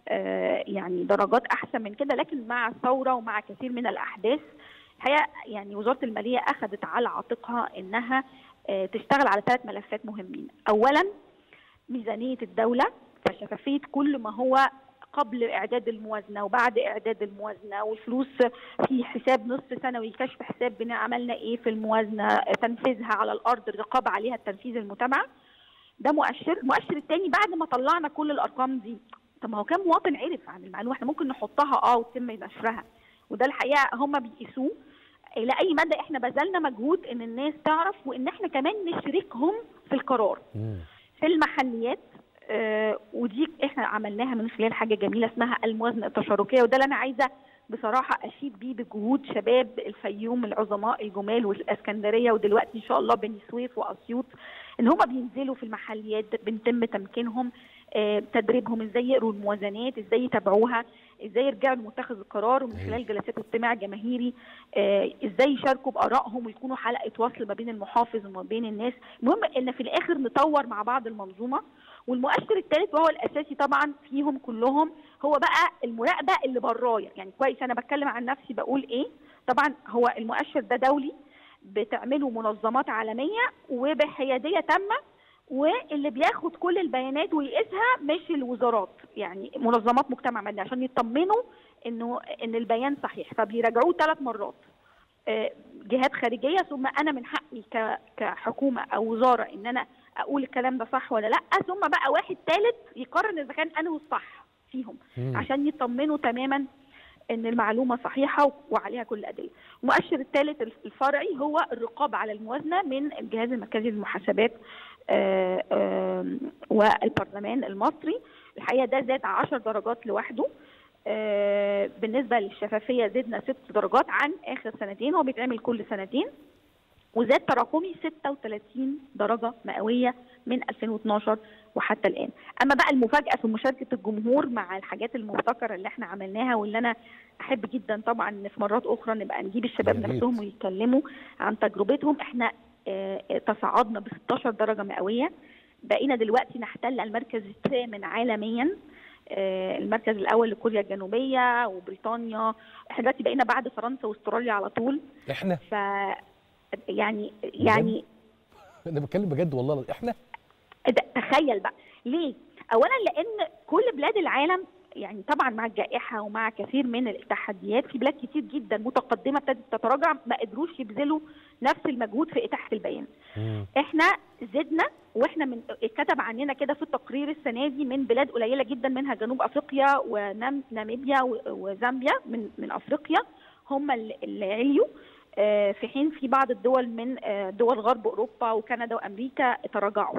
يعني درجات احسن من كده، لكن مع الثوره ومع كثير من الاحداث الحقيقه يعني وزاره الماليه اخذت على عاتقها انها تشتغل على ثلاث ملفات مهمين. اولا ميزانيه الدوله، فشفافيه كل ما هو قبل اعداد الموازنه وبعد اعداد الموازنه، والفلوس في حساب نصف سنوي، كشف حساب بنا عملنا ايه في الموازنه، تنفيذها على الارض، الرقابه عليها، التنفيذ المتابعه. ده مؤشر. المؤشر الثاني بعد ما طلعنا كل الارقام دي، طب ما هو كام مواطن عرف عن المعلومه؟ احنا ممكن نحطها اه وتتم نشرها، وده الحقيقه هم بيقيسوه الى اي مدى احنا بذلنا مجهود ان الناس تعرف، وان احنا كمان نشركهم في القرار. في المحليات آه ودي احنا عملناها من خلال حاجه جميله اسمها الموازنه التشاركيه، وده اللي انا عايزه بصراحه اشيد بيه بجهود شباب الفيوم العظماء الجمال والاسكندريه، ودلوقتي ان شاء الله بني سويف واسيوط، ان هم بينزلوا في المحليات، بنتم تمكينهم، آه تدريبهم ازاي يقروا الموازنات، ازاي يتابعوها، ازاي يرجعوا لمتخذ القرار، ومن خلال جلسات استماع جماهيري آه ازاي يشاركوا بارائهم ويكونوا حلقه وصل ما بين المحافظ وما بين الناس. المهم ان في الاخر نطور مع بعض المنظومه. والمؤشر الثالث وهو الاساسي طبعا فيهم كلهم هو بقى المراقبه اللي برايا، يعني كويس انا بتكلم عن نفسي بقول ايه، طبعا هو المؤشر ده دولي بتعمله منظمات عالميه وبحياديه تامه، واللي بياخد كل البيانات ويقيسها مش الوزارات، يعني منظمات مجتمع مدني عشان يطمنوا انه ان البيان صحيح، فبيراجعوه ثلاث مرات، جهات خارجيه، ثم انا من حقي كحكومه او وزاره ان انا اقول الكلام ده صح ولا لا، ثم بقى واحد ثالث يقرر اذا كان انه الصح فيهم مم. عشان يطمنوا تماما ان المعلومه صحيحه وعليها كل الادله. المؤشر الثالث الفرعي هو الرقابه على الموازنه من الجهاز المركزي للمحاسبات آآ آآ والبرلمان المصري. الحقيقه ده زاد عشر درجات لوحده. بالنسبه للشفافيه زدنا ست درجات عن اخر سنتين، هو بيتعمل كل سنتين، وزاد تراكمي ستة وثلاثين درجه مئويه من ألفين واثناشر وحتى الان. اما بقى المفاجاه في مشاركه الجمهور مع الحاجات المبتكره اللي احنا عملناها، واللي انا احب جدا طبعا ان في مرات اخرى نبقى نجيب الشباب نفسهم ويتكلموا عن تجربتهم. احنا اه تصاعدنا ب ستاشر درجه مئويه، بقينا دلوقتي نحتل المركز الثامن عالميا، اه المركز الاول لكوريا الجنوبيه وبريطانيا، احنا دلوقتي بقينا بعد فرنسا واستراليا على طول. احنا ف يعني يعني انا بتكلم بجد والله، احنا تخيل بقى ليه؟ اولا لان كل بلاد العالم يعني طبعا مع الجائحه ومع كثير من التحديات، في بلاد كتير جدا متقدمه ابتدت تتراجع، ما قدروش يبذلوا نفس المجهود في اتاحه البيان. مم. احنا زدنا، واحنا من اتكتب عننا كده في التقرير السنه دي من بلاد قليله جدا، منها جنوب افريقيا وناميبيا وزامبيا من من افريقيا هم اللي عليوا، في حين في بعض الدول من دول غرب اوروبا وكندا وامريكا تراجعوا.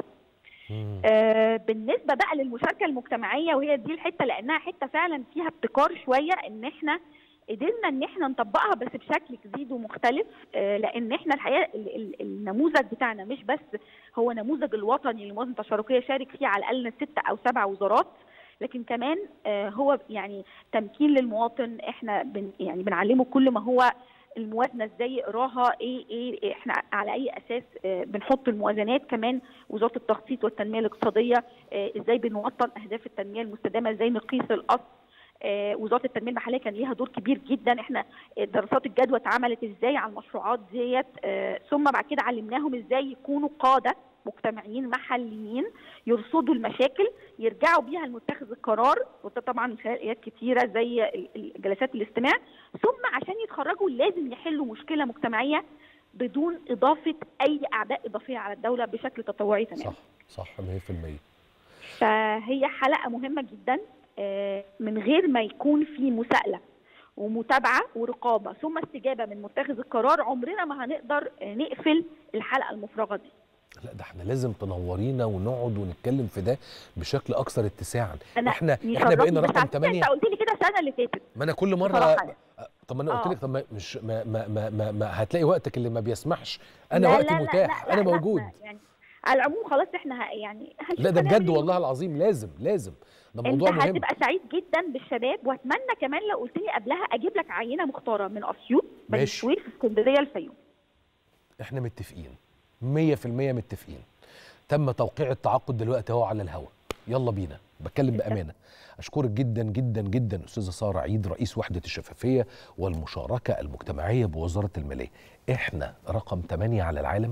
آه بالنسبه بقى للمشاركه المجتمعيه، وهي دي الحته لانها حته فعلا فيها ابتكار شويه، ان احنا قدرنا ان احنا نطبقها بس بشكل جديد ومختلف، آه لان احنا الحقيقه النموذج بتاعنا مش بس هو نموذج الوطني للموازنه التشاركيه شارك فيه على الاقل ست او سبع وزارات، لكن كمان آه هو يعني تمكين للمواطن، احنا بن يعني بنعلمه كل ما هو الموازنه ازاي يقراها، ايه ايه احنا على اي اساس اه بنحط الموازنات، كمان وزاره التخطيط والتنميه الاقتصاديه اه ازاي بنوطن اهداف التنميه المستدامه، ازاي نقيس الاصل. اه وزاره التنميه المحليه كان ليها دور كبير جدا، احنا دراسات الجدوى اتعملت ازاي على المشروعات ديت، اه ثم بعد كده علمناهم ازاي يكونوا قاده مجتمعيين محليين يرصدوا المشاكل يرجعوا بيها لمتخذ القرار، وده طبعا من خلال ايات كتيره زي جلسات الاستماع، ثم عشان يتخرجوا لازم يحلوا مشكله مجتمعيه بدون اضافه اي اعباء اضافيه على الدوله بشكل تطوعي تماما. صح صح مية في المية. فهي حلقه مهمه جدا، من غير ما يكون في مساءله ومتابعه ورقابه ثم استجابه من متخذ القرار، عمرنا ما هنقدر نقفل الحلقه المفرغه دي. لا ده احنا لازم تنورينا ونقعد ونتكلم في ده بشكل اكثر اتساعا. احنا احنا بقينا رقم ثمانية. انت قلت لي كده السنه اللي فاتت. ما انا كل مره طب ما انا قلت لك طب ما مش ما ما, ما, ما, ما هتلاقي وقتك اللي ما بيسمحش. انا لا وقتي لا متاح. لا لا انا لا موجود. لا يعني على العموم خلاص احنا يعني لا ده بجد والله العظيم لازم لازم ده موضوع انت مهم. هتبقى سعيد جدا بالشباب، واتمنى كمان لو قلت لي قبلها اجيب لك عينه مختاره من اسيوط، بني سويف، اسكندريه، الفيوم. احنا متفقين مية في المية متفقين. تم توقيع التعاقد دلوقتي اهو على الهواء، يلا بينا. بتكلم بامانه. اشكرك جدا جدا جدا استاذه ساره عيد، رئيس وحده الشفافيه والمشاركه المجتمعيه بوزاره الماليه. احنا رقم ثمانية على العالم.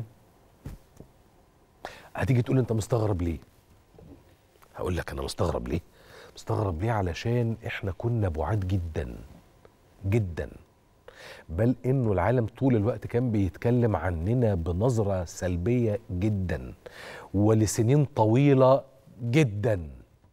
هتيجي تقول انت مستغرب ليه؟ هقول لك انا مستغرب ليه؟ مستغرب ليه علشان احنا كنا بعاد جدا جدا، بل انه العالم طول الوقت كان بيتكلم عننا بنظرة سلبية جدا ولسنين طويلة جدا.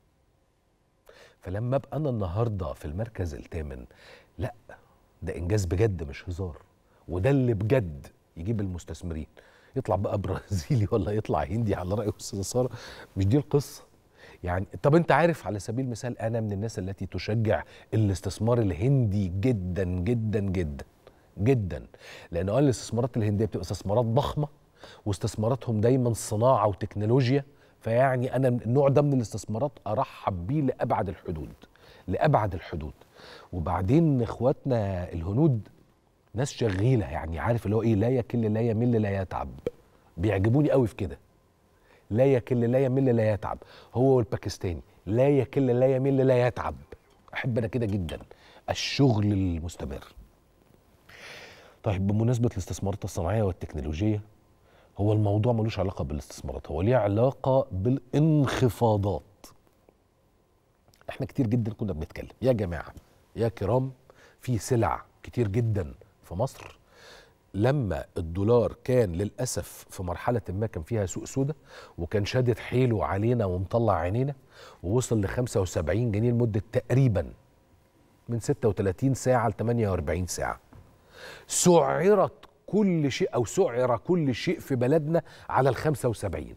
فلما ابقى انا النهارده في المركز الثامن، لا ده انجاز بجد مش هزار، وده اللي بجد يجيب المستثمرين. يطلع بقى برازيلي ولا يطلع هندي على رأي استاذه ساره، مش دي القصه. يعني طب انت عارف على سبيل المثال انا من الناس التي تشجع الاستثمار الهندي جدا جدا جدا جدا، لان اه الاستثمارات الهنديه بتبقى استثمارات ضخمه واستثماراتهم دايما صناعه وتكنولوجيا، فيعني انا النوع ده من الاستثمارات ارحب بيه لابعد الحدود لابعد الحدود. وبعدين اخواتنا الهنود ناس شغيله، يعني عارف اللي هو ايه، لا يكل لا يمل لا يتعب. بيعجبوني قوي في كده، لا يكل لا يمل لا يتعب. هو والباكستاني لا يكل لا يمل لا يتعب. احب انا كده جدا، الشغل المستمر. طيب بمناسبه الاستثمارات الصناعيه والتكنولوجيه، هو الموضوع ملوش علاقه بالاستثمارات، هو ليه علاقه بالانخفاضات. احنا كتير جدا كنا بنتكلم يا جماعه يا كرام في سلع كتير جدا في مصر لما الدولار كان للأسف في مرحلة ما كان فيها سوق سودة وكان شادد حيله علينا ومطلع عينينا، ووصل ل خمسة وسبعين جنيه لمدة تقريبا من ستة وثلاثين ساعة ل ثمانية وأربعين ساعة. سعرت كل شيء أو سعر كل شيء في بلدنا على ال خمسة وسبعين.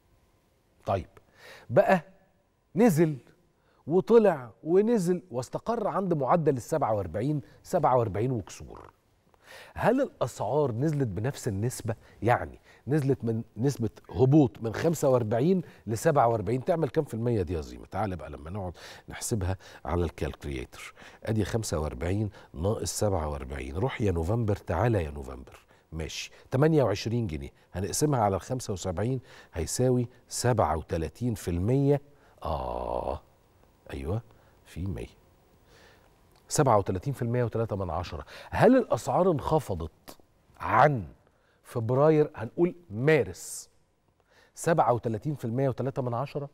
طيب بقى نزل وطلع ونزل واستقر عند معدل ال سبعة وأربعين سبعة وأربعين وكسور. هل الأسعار نزلت بنفس النسبة؟ يعني نزلت من نسبة هبوط من خمسة وأربعين ل سبعة وأربعين، تعمل كام في المية دي يا زيمة؟ تعالى بقى لما نقعد نحسبها على الكالكوليتر. ادي خمسة وأربعين ناقص سبعة وأربعين، روح يا نوفمبر، تعالى يا نوفمبر، ماشي ثمانية وعشرين جنيه، هنقسمها على ال خمسة وسبعين هيساوي سبعة وثلاثين في المية. اه ايوه في مية، سبعة وثلاثين في المية وثلاثة من عشرة. هل الأسعار انخفضت عن فبراير هنقول مارس سبعة وثلاثين في المية وثلاثة من عشرة؟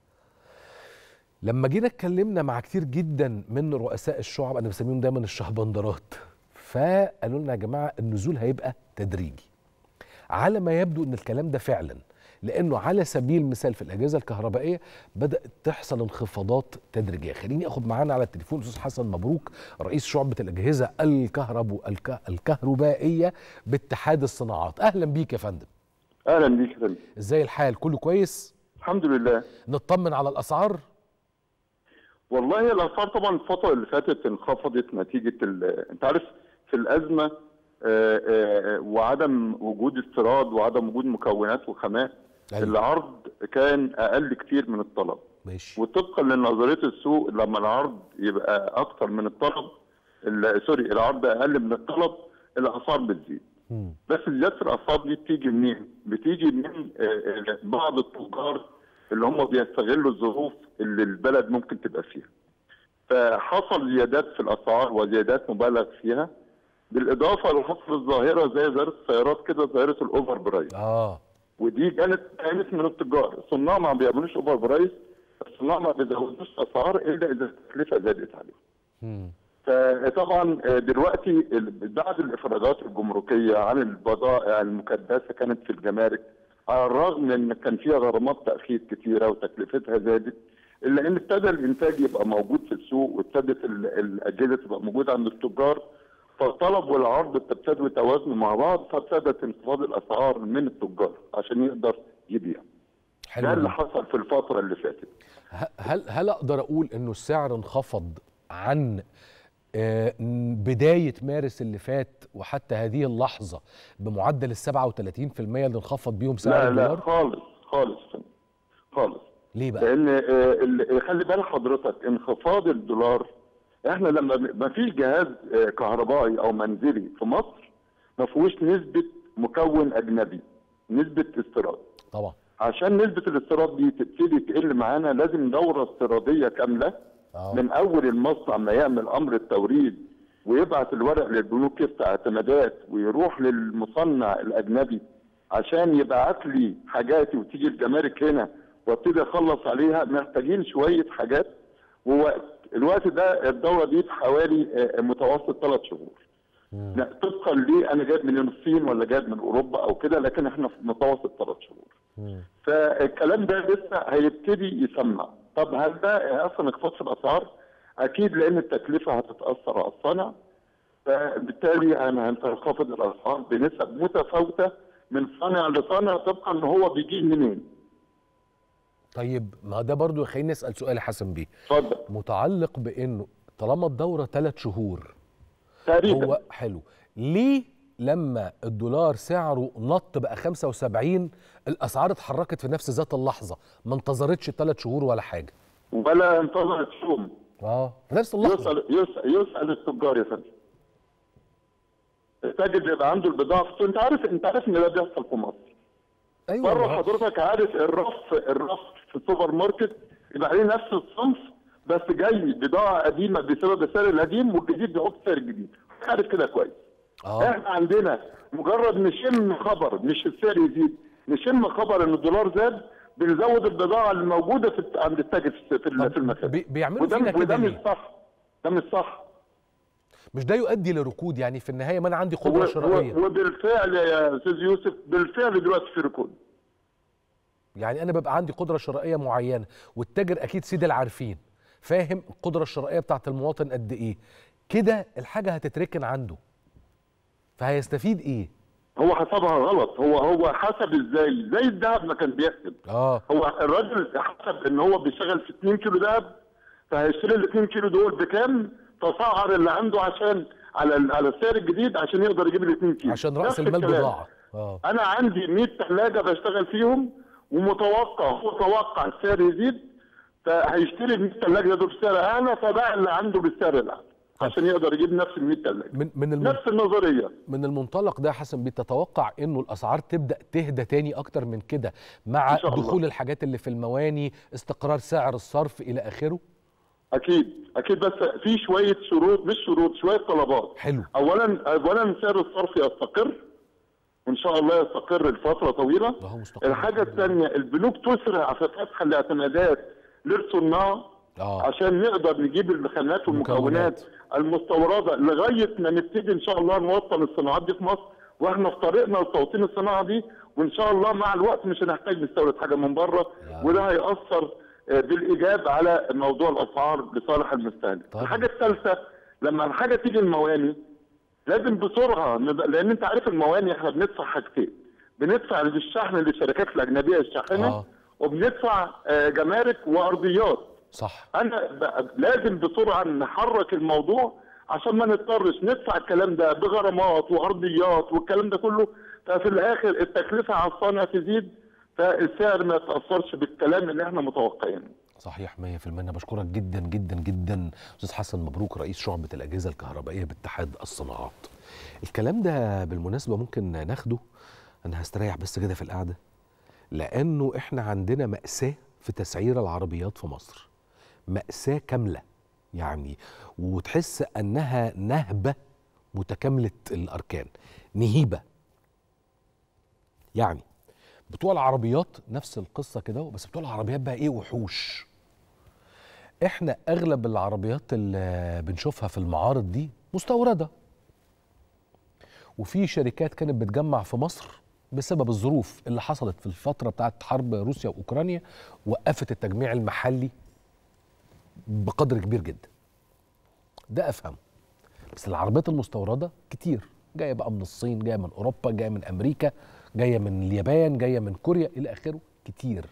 لما جينا اتكلمنا مع كتير جدا من رؤساء الشعب، أنا بسميهم دايما الشهبندرات، فقالوا لنا يا جماعة النزول هيبقى تدريجي. على ما يبدو ان الكلام ده فعلا، لانه على سبيل المثال في الاجهزه الكهربائيه بدات تحصل انخفاضات تدريجيه. خليني اخد معانا على التليفون استاذ حسن مبروك، رئيس شعبه الاجهزه الكهرب الكهربائيه باتحاد الصناعات. اهلا بيك يا فندم. اهلا بيك يا فندم. ازاي الحال؟ كله كويس؟ الحمد لله. نطمن على الاسعار؟ والله الاسعار طبعا الفتره اللي فاتت انخفضت نتيجه انت عارف في الازمه آآ آآ وعدم وجود استيراد وعدم وجود مكونات وخامات. أيوة. العرض كان اقل كتير من الطلب. ماشي. وطبقا لنظريه السوق لما العرض يبقى اكتر من الطلب، سوري العرض اقل من الطلب، الاسعار بتزيد. م. بس زياده الاسعار دي بتيجي منين؟ بتيجي من بعض التجار اللي هم بيستغلوا الظروف اللي البلد ممكن تبقى فيها. فحصل زيادات في الاسعار وزيادات مبالغ فيها، بالاضافه لحصل الظاهره زي ظاهره السيارات كده، ظاهره الاوفر برايس. اه ودي كانت كانت من التجار، الصناع ما بيعملوش اوفر برايس، الصناع ما بيزودوش اسعار الا اذا التكلفه زادت عليهم. فطبعا دلوقتي بعد الافرازات الجمركيه عن البضائع المكدسه كانت في الجمارك، على الرغم ان كان فيها غرامات تاخير كثيره وتكلفتها زادت، الا ان ابتدى الانتاج يبقى موجود في السوق، وابتدت الاجهزه تبقى موجوده عند التجار، فالطلب والعرض ابتدوا يتوازنوا مع بعض، فابتدت انخفاض الاسعار من التجار عشان يقدر يبيع. حلو ده اللي جدا. حصل في الفتره اللي فاتت. هل هل اقدر اقول انه السعر انخفض عن آه، بدايه مارس اللي فات وحتى هذه اللحظه بمعدل ال سبعة وثلاثين بالمئة اللي انخفض بيهم سعر لا الدولار؟ لا خالص خالص خالص. ليه بقى؟ لان آه، ال- خلي بال حضرتك انخفاض الدولار، احنا لما ما فيش جهاز آه، كهربائي او منزلي في مصر ما فيهوش نسبه مكون اجنبي، نسبه استيراد. طبعا. عشان نسبه الاستيراد دي تبتدي تقل معانا لازم دوره استيراديه كامله. أوه. من اول المصنع ما يعمل امر التوريد ويبعت الورق للبنوك يفتح اعتمادات ويروح للمصنع الاجنبي عشان يبعت لي حاجاتي وتيجي الجمارك هنا وابتدي اخلص عليها، محتاجين شويه حاجات ووقت. الوقت ده الدوره دي حوالي آه، متوسط ثلاث شهور. لا، طبقا ليه انا جايب من الصين ولا جايب من اوروبا او كده، لكن احنا في متوسط ثلاث شهور. فالكلام ده لسه هيبتدي يسمع. طب هل ده اصلا انخفاض في الاسعار؟ اكيد، لان التكلفه هتتاثر على الصانع، فبالتالي انا هنخفض الاسعار بنسب متفاوته من صانع لصانع طبقا ان هو بيجيب منين. طيب ما ده برضو يخليني اسال سؤال يا حسن بيه. اتفضل. متعلق بانه طالما الدوره ثلاث شهور تقريبا. هو حلو، ليه لما الدولار سعره نط بقى خمسة وسبعين الاسعار اتحركت في نفس ذات اللحظه، ما انتظرتش ثلاث شهور ولا حاجه؟ ولا انتظرت يوم. اه في نفس اللحظه. يسال يسال, يسأل التجار يا فندم. التاجر بيبقى عنده البضاعه في السوق. انت عارف انت عارف ان ده بيحصل في مصر. ايوه بره حضرتك عارف الرف الرف في السوبر ماركت يبقى عليه نفس الصنف بس جاي بضاعه قديمه بسبب السعر القديم والجديد بيحط سعر جديد. عارف كده كويس. اه احنا عندنا مجرد نشم خبر، مش السعر يزيد، نشم خبر ان الدولار زاد بنزود البضاعه اللي موجوده في عند التاجر في في المخازن. بي بيعملوا وده فينا كده وده مش ليه؟ صح. ده مش صح. مش ده يؤدي لركود؟ يعني في النهايه ما انا عندي قدره و- شرائيه. و- وبالفعل يا استاذ يوسف بالفعل دلوقتي في ركود. يعني انا ببقى عندي قدره شرائيه معينه، والتاجر اكيد سيد العارفين فاهم القدره الشرائيه بتاعت المواطن قد ايه، كده الحاجه هتتركن عنده فهيستفيد ايه؟ هو حسبها غلط. هو هو حسب ازاي؟ زي الذهب ما كان بيحسب. اه هو الراجل حسب ان هو بيشتغل في اتنين كيلو ذهب، فهيشتري ال اتنين كيلو دول بكام؟ فسعر اللي عنده عشان على ال- على السعر الجديد عشان يقدر يجيب ال اتنين كيلو. عشان راس نفس المال الكلام. بضاعه. اه انا عندي مية ثلاجه بشتغل فيهم ومتوقع متوقع السعر يزيد، فهيشتري ال مية ثلاجه دول بسعر اعلى، فباع اللي عنده بالسعر الاعلى عشان يقدر يجيب نفس ال مية ثلاجه. من من الم... نفس النظريه. من المنطلق ده يا حسن بتتوقع انه الاسعار تبدا تهدى تاني اكتر من كده مع إن شاء الله. دخول الحاجات اللي في المواني، استقرار سعر الصرف الى اخره؟ اكيد اكيد، بس في شويه شروط، مش شروط، شويه طلبات. حلو. اولا اولا سعر الصرف يستقر وان شاء الله يستقر لفتره طويله. وهو مستقر. الحاجه الثانيه البنوك تسرع في فتح الاعتمادات للصناع اه عشان نقدر نجيب الخامات والمكونات المستورده لغايه ما نبتدي ان شاء الله نوطن الصناعات دي في مصر، واحنا في طريقنا لتوطين الصناعه دي، وان شاء الله مع الوقت مش هنحتاج نستورد حاجه من بره، وده هيأثر آه، بالايجاب على موضوع الاسعار لصالح المستهلك. طبعا. الحاجه الثالثه لما الحاجه تيجي المواني لازم بسرعه نبقى- لان انت عارف المواني احنا بندفع حاجتين، بندفع للشحن للشركات الاجنبيه الشاحنه آه. وبندفع آه، جمارك وارضيات. صح. انا ب- لازم بسرعه نحرك الموضوع عشان ما نضطرش ندفع الكلام ده بغرامات وارضيات والكلام ده كله، ففي الاخر التكلفه على الصانع تزيد فالسعر ما يتاثرش بالكلام اللي احنا متوقعينه. صحيح مية في المية. أنا بشكرك جدا جدا جدا أستاذ حسن مبروك رئيس شعبة الأجهزة الكهربائية باتحاد الصناعات. الكلام ده بالمناسبة ممكن ناخده، أنا هستريح بس كده في القعدة، لأنه إحنا عندنا مأساة في تسعير العربيات في مصر، مأساة كاملة يعني، وتحس أنها نهبة متكاملة الأركان، نهيبة يعني. بتوع العربيات نفس القصة كده، بس بتوع العربيات بقى إيه؟ وحوش. احنا اغلب العربيات اللي بنشوفها في المعارض دي مستوردة، وفي شركات كانت بتجمع في مصر بسبب الظروف اللي حصلت في الفترة بتاعت حرب روسيا وأوكرانيا، وقفت التجميع المحلي بقدر كبير جدا، ده افهمه. بس العربيات المستورده كتير، جايه بقى من الصين، جايه من اوروبا، جايه من امريكا، جايه من اليابان، جايه من كوريا الى اخره، كتير.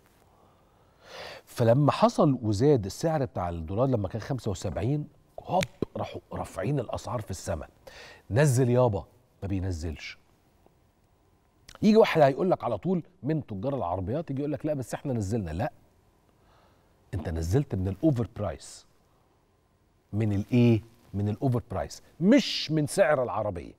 فلما حصل وزاد السعر بتاع الدولار لما كان خمسة وسبعين، هوب راحوا رافعين الاسعار في السماء. نزل يابا، ما بينزلش. يجي واحد هيقول لك على طول من تجار العربيات، يجي يقول لك لا بس احنا نزلنا. لا، انت نزلت من الاوفر برايس. من الايه؟ من الاوفر برايس، مش من سعر العربيه.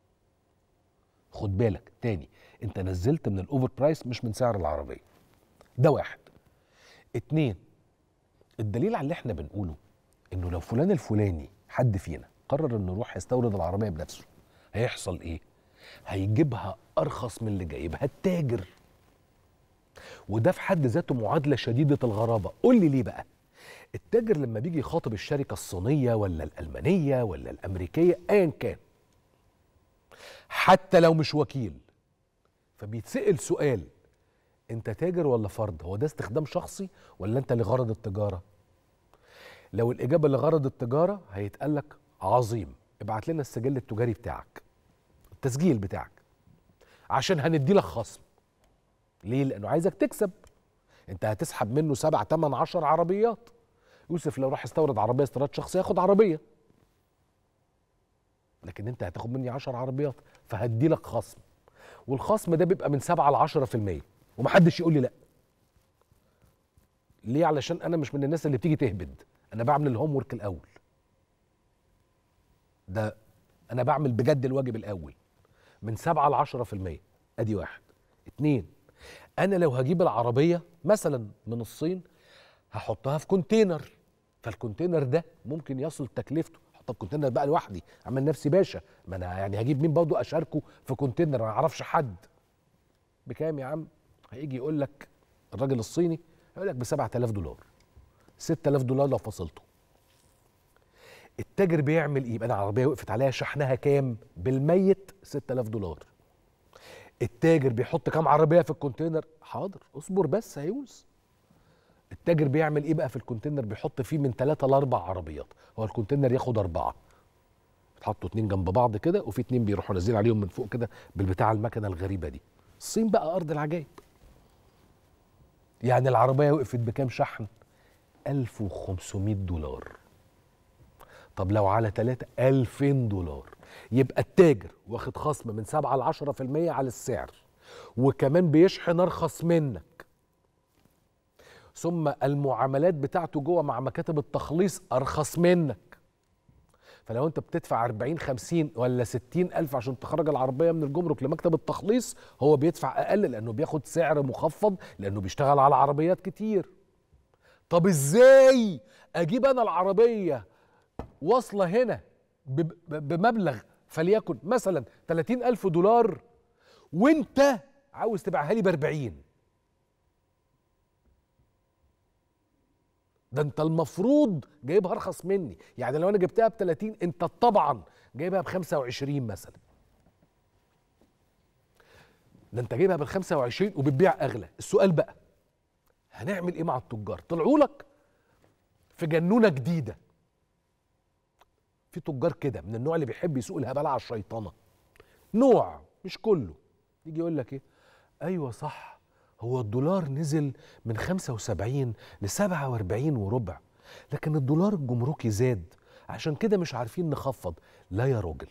خد بالك تاني، انت نزلت من الاوفر برايس مش من سعر العربيه. ده واحد. اتنين، الدليل على اللي احنا بنقوله انه لو فلان الفلاني حد فينا قرر انه يروح يستورد العربيه بنفسه، هيحصل ايه؟ هيجيبها ارخص من اللي جايبها التاجر. وده في حد ذاته معادله شديده الغرابه. قول لي ليه بقى؟ التاجر لما بيجي يخاطب الشركه الصينيه ولا الالمانيه ولا الامريكيه ايا كان، حتى لو مش وكيل، فبيتسأل سؤال: انت تاجر ولا فرد؟ هو ده استخدام شخصي ولا انت لغرض التجاره؟ لو الاجابه لغرض التجاره هيتقال لك عظيم، ابعت لنا السجل التجاري بتاعك، التسجيل بتاعك، عشان هندي لك خصم. ليه؟ لانه عايزك تكسب. انت هتسحب منه سبع تمن عشر عربيات. يوسف لو راح يستورد عربيه استيراد شخصي ياخد عربيه، لكن انت هتاخد مني عشر عربيات، فهدي لك خصم. والخصم ده بيبقى من سبعة ل عشرة في المية، ومحدش يقول لي لا. ليه؟ علشان انا مش من الناس اللي بتيجي تهبد، انا بعمل الهوم ورك الاول. ده انا بعمل بجد الواجب الاول، من سبعة ل عشرة في المية. ادي واحد. اتنين، انا لو هجيب العربيه مثلا من الصين هحطها في كونتينر، فالكونتينر ده ممكن يصل تكلفته، احطها في كونتينر بقى لوحدي، اعمل نفسي باشا. ما انا يعني هجيب مين برضه اشاركه في كونتينر؟ ما اعرفش حد. بكام يا عم؟ هيجي يقول لك الراجل الصيني هيقول لك ب سبعة آلاف دولار، ستة آلاف دولار لو فصلته. التاجر بيعمل ايه؟ يبقى انا العربيه وقفت عليها شحنها كام؟ بالميت ستة آلاف دولار. التاجر بيحط كام عربيه في الكونتينر؟ حاضر اصبر بس هيوز. التاجر بيعمل ايه بقى في الكونتينر؟ بيحط فيه من ثلاثة لأربع عربيات. هو الكونتينر ياخد أربعة، بتحطوا اتنين جنب بعض كده، وفي اتنين بيروحوا نازلين عليهم من فوق كده بالبتاع المكنه الغريبه دي. الصين بقى ارض العجائب. يعني العربيه وقفت بكام شحن؟ ألف وخمسمية دولار. طب لو على ثلاثة، ألفين دولار. يبقى التاجر واخد خصم من سبعة ل عشرة في المية على السعر، وكمان بيشحن ارخص منك، ثم المعاملات بتاعته جوه مع مكاتب التخليص ارخص منك. فلو انت بتدفع أربعين خمسين ولا ستين ألف عشان تخرج العربيه من الجمرك لمكتب التخليص، هو بيدفع اقل لانه بياخد سعر مخفض، لانه بيشتغل على عربيات كتير. طب ازاي اجيب انا العربيه واصله هنا بمبلغ فليكن مثلا ثلاثين ألف دولار وانت عاوز تبيعها لي ب أربعين؟ ده انت المفروض جايبها ارخص مني. يعني لو انا جبتها ب ثلاثين، انت طبعا جايبها ب خمسة وعشرين مثلا. ده انت جايبها ب خمسة وعشرين وبتبيع اغلى. السؤال بقى، هنعمل ايه مع التجار؟ طلعوا لك في جنونه جديده. في تجار كده من النوع اللي بيحب يسوق الهبالة على الشيطنه. نوع مش كله. يجي يقول لك ايه؟ ايوه صح، هو الدولار نزل من خمسة وسبعين ل سبعة وأربعين وربع، لكن الدولار الجمركي زاد، عشان كده مش عارفين نخفض. لا يا راجل،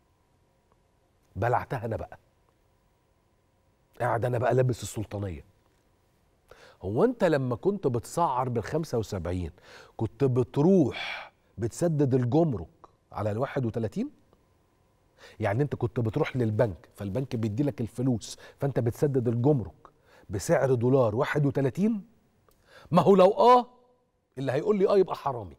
بلعتها انا بقى، قاعد انا بقى لابس السلطانيه. هو انت لما كنت بتسعر بال خمسة وسبعين كنت بتروح بتسدد الجمرك على ال واحد وثلاثين؟ يعني انت كنت بتروح للبنك، فالبنك بيدي لك الفلوس، فانت بتسدد الجمرك بسعر دولار واحد وثلاثين؟ ما هو لو اه، اللي هيقول لي اه يبقى حرامي،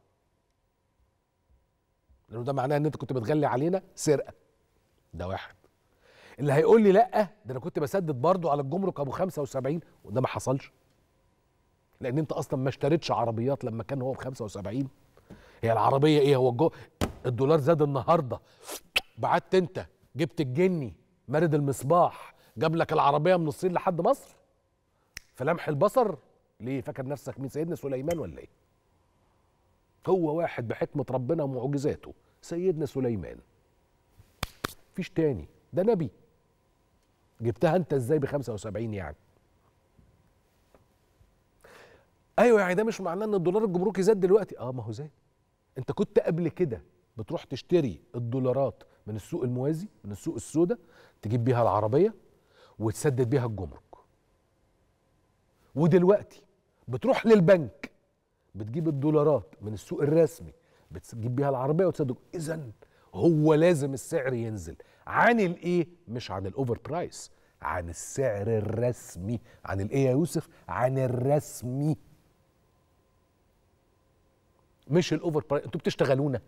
لانه ده معناه ان انت كنت بتغلي علينا سرقه. ده واحد. اللي هيقول لي لا، ده انا كنت بسدد برضه على الجمرك ابو خمسة وسبعين، وده ما حصلش، لان انت اصلا ما اشتريتش عربيات لما كان هو ب خمسة وسبعين. هي العربيه ايه؟ هو الجو الدولار زاد النهارده، بعت انت جبت الجني مارد المصباح جاب لك العربيه من الصين لحد مصر في لمح البصر؟ ليه؟ فاكر نفسك مين؟ سيدنا سليمان ولا ايه؟ هو واحد بحكمة ربنا ومعجزاته، سيدنا سليمان، مفيش تاني، ده نبي. جبتها انت ازاي ب خمسة وسبعين يعني؟ ايوه يعني ده مش معناه ان الدولار الجمركي زاد دلوقتي. اه ما هو زاد. انت كنت قبل كده بتروح تشتري الدولارات من السوق الموازي، من السوق السوداء، تجيب بيها العربيه وتسدد بيها الجمرك. ودلوقتي بتروح للبنك بتجيب الدولارات من السوق الرسمي، بتجيب بيها العربيه وتسدد. اذا هو لازم السعر ينزل عن الايه؟ مش عن الاوفر برايس، عن السعر الرسمي. عن الايه يا يوسف؟ عن الرسمي، مش الاوفر برايس. انتوا بتشتغلونا.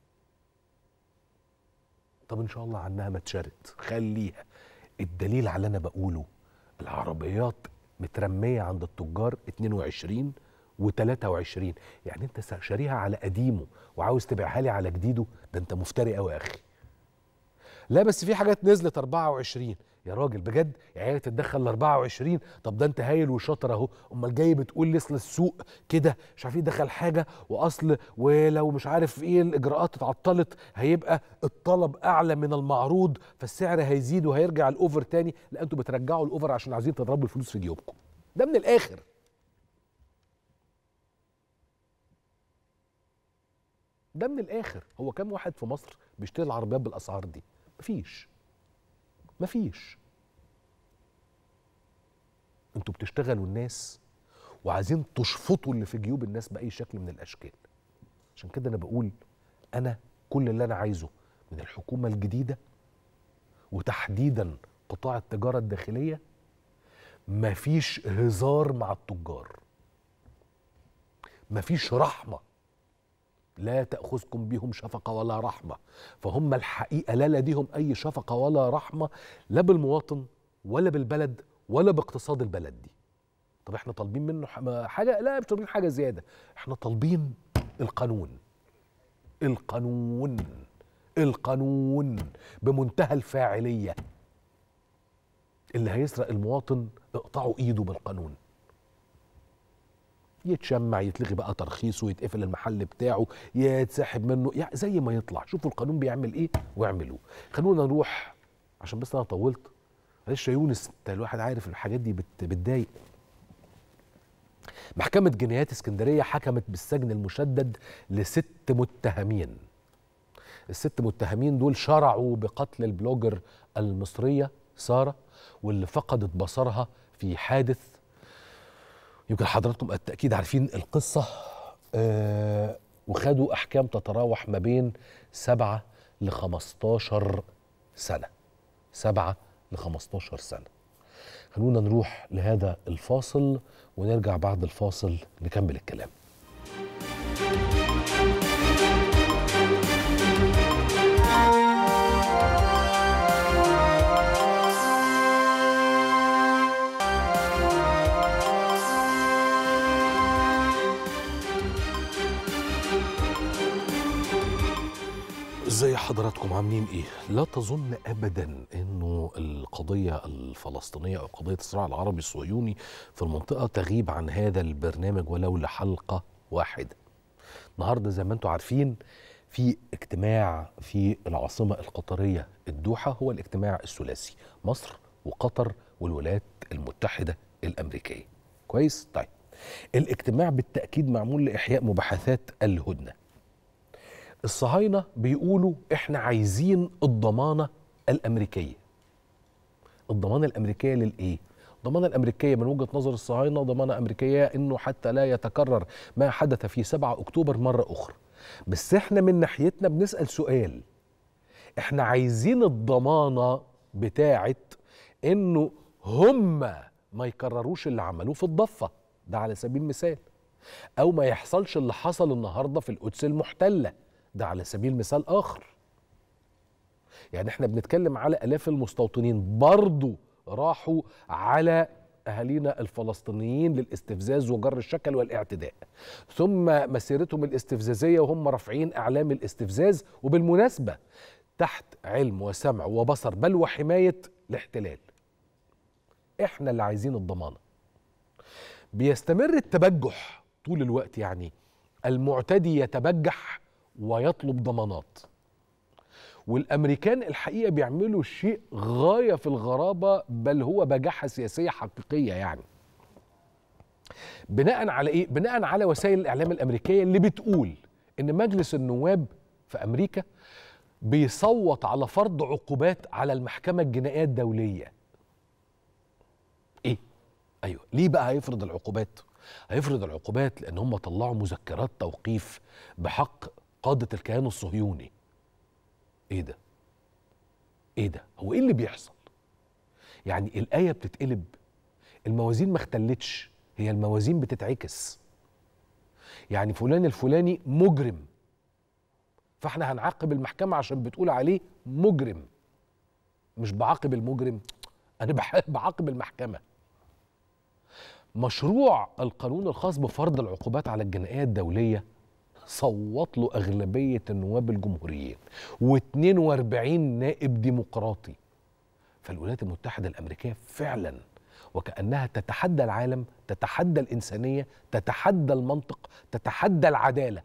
طب ان شاء الله عنها ما اتشرت، خليها. الدليل على اللي انا بقوله، العربيات مترميه عند التجار اتنين وعشرين وتلاتة وعشرين، يعني انت شاريها على قديمه وعاوز تبيعها لي على جديده؟ ده انت مفتري قوي يا اخي. لا بس في حاجات نزلت اربعة وعشرين يا راجل بجد، يعني تتدخل ل اربعة وعشرين؟ طب ده انت هايل وشاطر اهو. امال جاي بتقول لي اصل السوق كده مش عارف ايه دخل حاجه، واصل ولو مش عارف ايه الاجراءات اتعطلت هيبقى الطلب اعلى من المعروض فالسعر هيزيد وهيرجع الاوفر تاني. لا انتوا بترجعوا الاوفر عشان عايزين تضربوا الفلوس في جيوبكم. ده من الاخر. ده من الاخر. هو كام واحد في مصر بيشتري العربيات بالاسعار دي؟ مفيش مفيش. انتوا بتشتغلوا الناس وعايزين تشفطوا اللي في جيوب الناس باي شكل من الاشكال. عشان كده انا بقول انا كل اللي انا عايزه من الحكومه الجديده وتحديدا قطاع التجاره الداخليه، مفيش هزار مع التجار، مفيش رحمه. لا تأخذكم بهم شفقة ولا رحمة. فهم الحقيقة لا لديهم أي شفقة ولا رحمة، لا بالمواطن ولا بالبلد ولا باقتصاد البلد دي. طب احنا طالبين منه حاجة؟ لا مش طالبين حاجة زيادة، احنا طالبين القانون. القانون القانون بمنتهى الفاعلية. اللي هيسرق المواطن اقطعوا ايده بالقانون. يتشمع، يتلغي بقى ترخيصه، يتقفل المحل بتاعه، يتسحب منه، يعني زي ما يطلع. شوفوا القانون بيعمل ايه واعملوه. خلونا نروح عشان بس انا طولت. معلش يا يونس، انت الواحد عارف الحاجات دي بت بتضايق. محكمة جنايات اسكندرية حكمت بالسجن المشدد لست متهمين. الست متهمين دول شرعوا بقتل البلوجر المصرية سارة، واللي فقدت بصرها في حادث يمكن حضراتكم التأكيد عارفين القصة. آه وخدوا أحكام تتراوح ما بين سبعة لخمستاشر سنة. سبعة لخمستاشر سنة. خلونا نروح لهذا الفاصل ونرجع بعد الفاصل نكمل الكلام. ازاي حضراتكم عاملين ايه؟ لا تظن ابدا انه القضيه الفلسطينيه او قضيه الصراع العربي الصهيوني في المنطقه تغيب عن هذا البرنامج ولو لحلقه واحده. النهارده زي ما انتم عارفين في اجتماع في العاصمه القطريه الدوحه، هو الاجتماع الثلاثي، مصر وقطر والولايات المتحده الامريكيه. كويس؟ طيب الاجتماع بالتاكيد معمول لاحياء مباحثات الهدنه. الصهاينة بيقولوا احنا عايزين الضمانة الأمريكية. الضمانة الأمريكية للإيه؟ الضمانة الأمريكية من وجهة نظر الصهاينة ضمانة أمريكية إنه حتى لا يتكرر ما حدث في سبعة أكتوبر مرة أخرى. بس احنا من ناحيتنا بنسأل سؤال، احنا عايزين الضمانة بتاعت إنه هم ما يكرروش اللي عملوه في الضفة، ده على سبيل المثال، أو ما يحصلش اللي حصل النهاردة في القدس المحتلة، ده على سبيل مثال آخر. يعني احنا بنتكلم على آلاف المستوطنين برضو راحوا على أهالينا الفلسطينيين للاستفزاز وجر الشكل والاعتداء، ثم مسيرتهم الاستفزازية وهم رافعين أعلام الاستفزاز، وبالمناسبة تحت علم وسمع وبصر بل وحماية الاحتلال. احنا اللي عايزين الضمانة. بيستمر التبجح طول الوقت، يعني المعتدي يتبجح ويطلب ضمانات. والامريكان الحقيقه بيعملوا شيء غايه في الغرابه، بل هو بجاحه سياسيه حقيقيه. يعني بناء على ايه؟ بناء على وسائل الاعلام الامريكيه اللي بتقول ان مجلس النواب في امريكا بيصوت على فرض عقوبات على المحكمه الجنائيه الدوليه. ايه؟ ايوه، ليه بقى هيفرض العقوبات؟ هيفرض العقوبات لان هم طلعوا مذكرات توقيف بحق قاده الكيان الصهيوني. ايه ده؟ ايه ده؟ هو ايه اللي بيحصل؟ يعني الايه بتتقلب، الموازين ما اختلتش، هي الموازين بتتعكس. يعني فلان الفلاني مجرم، فاحنا هنعاقب المحكمه عشان بتقول عليه مجرم، مش بعاقب المجرم، انا بعاقب المحكمه. مشروع القانون الخاص بفرض العقوبات على الجنائيه الدوليه صوت له اغلبيه النواب الجمهوريين واثنين وأربعين نائب ديمقراطي. فالولايات المتحده الامريكيه فعلا وكانها تتحدى العالم، تتحدى الانسانيه، تتحدى المنطق، تتحدى العداله.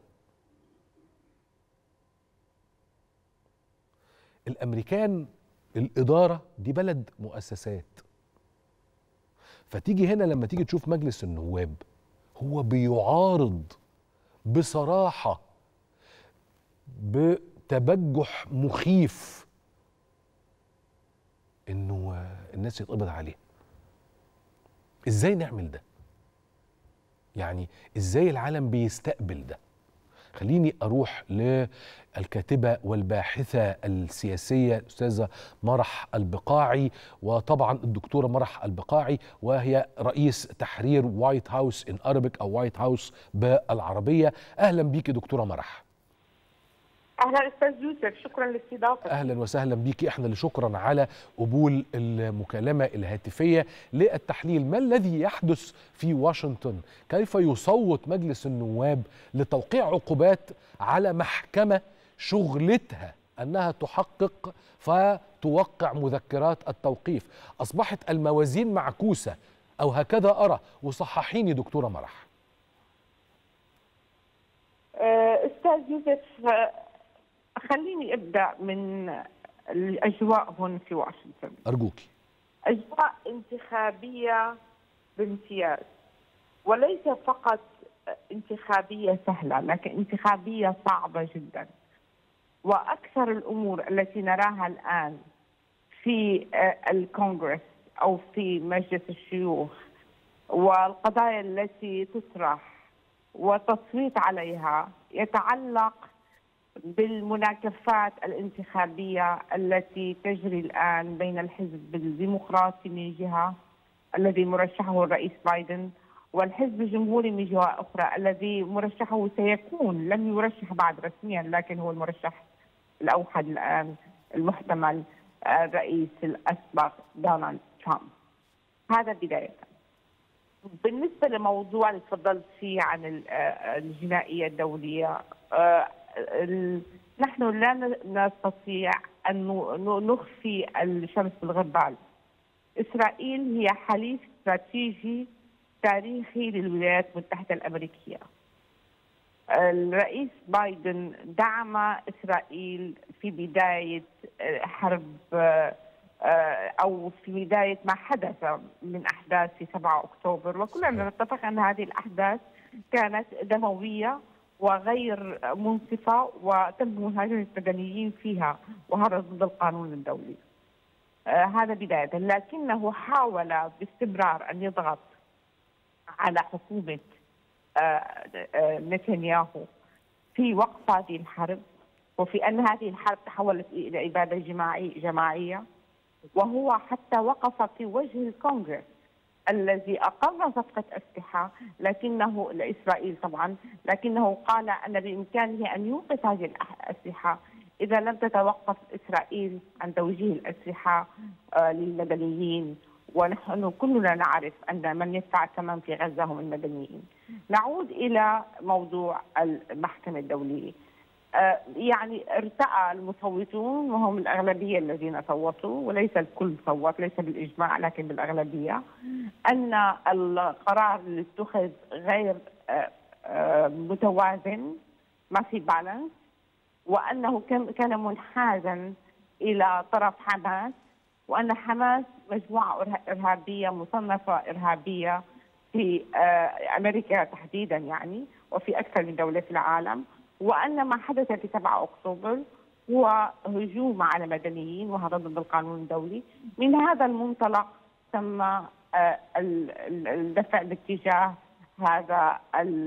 الامريكان الاداره دي بلد مؤسسات، فتيجي هنا لما تيجي تشوف مجلس النواب هو بيعارض بصراحه بتبجح مخيف انه الناس يتقبض عليها. ازاي نعمل ده؟ يعني ازاي العالم بيستقبل ده؟ خليني اروح للكاتبه والباحثه السياسيه الاستاذه مرح البقاعي، وطبعا الدكتوره مرح البقاعي وهي رئيس تحرير وايت هاوس ان ارابيك او وايت هاوس بالعربيه. اهلا بيكي دكتوره مرح. اهلا استاذ يوسف، شكرا للاستضافه. اهلا وسهلا بيكي، احنا اللي شكرا على قبول المكالمه الهاتفيه للتحليل. ما الذي يحدث في واشنطن؟ كيف يصوت مجلس النواب لتوقيع عقوبات على محكمه شغلتها انها تحقق فتوقع مذكرات التوقيف؟ اصبحت الموازين معكوسه او هكذا ارى، وصححيني دكتوره مرح. استاذ يوسف، خليني ابدا من الاجواء هون في واشنطن. ارجوكي. اجواء انتخابيه بامتياز، وليس فقط انتخابيه سهله، لكن انتخابيه صعبه جدا. واكثر الامور التي نراها الان في الكونغرس او في مجلس الشيوخ والقضايا التي تطرح وتصويت عليها يتعلق بالمناكفات الانتخابية التي تجري الآن بين الحزب الديمقراطي من جهة الذي مرشحه الرئيس بايدن، والحزب الجمهوري من جهة أخرى الذي مرشحه سيكون، لم يرشح بعد رسميا لكن هو المرشح الأوحد الآن المحتمل الرئيس الأسبق دونالد ترامب. هذا بداية. بالنسبة لموضوع اللي تفضلت فيه عن الجنائية الدولية، نحن لا نستطيع أن نخفي الشمس بالغربال. إسرائيل هي حليف استراتيجي تاريخي للولايات المتحدة الأمريكية. الرئيس بايدن دعم إسرائيل في بداية حرب أو في بداية ما حدث من أحداث في سبعة أكتوبر، وكلنا نتفق أن هذه الأحداث كانت دموية وغير منصفة وتم مهاجمة المدنيين فيها، وهذا ضد القانون الدولي. آه هذا بداية، لكنه حاول باستمرار أن يضغط على حكومة آه آه نتنياهو في وقف هذه الحرب، وفي أن هذه الحرب تحولت إلى إبادة جماعية جماعية، وهو حتى وقف في وجه الكونغرس الذي أقر صفقة أسلحة لكنه لإسرائيل طبعا، لكنه قال أن بإمكانه أن يوقف هذه الأسلحة إذا لم تتوقف إسرائيل عن توجيه الأسلحة للمدنيين، ونحن كلنا نعرف أن من يدفع الثمن في غزة هم المدنيين. نعود إلى موضوع المحكمة الدولية. يعني ارتأى المصوتون وهم الأغلبية الذين صوتوا، وليس الكل صوت، ليس بالإجماع لكن بالأغلبية، أن القرار اللي اتخذ غير متوازن، ما في بالانس، وأنه كان منحازا إلى طرف حماس، وأن حماس مجموعة إرهابية مصنفة إرهابية في أمريكا تحديدا يعني، وفي أكثر من دولة في العالم، وأن ما حدث في سبعة أكتوبر هو هجوم على مدنيين وهذا ضد القانون الدولي. من هذا المنطلق تم الدفع باتجاه هذا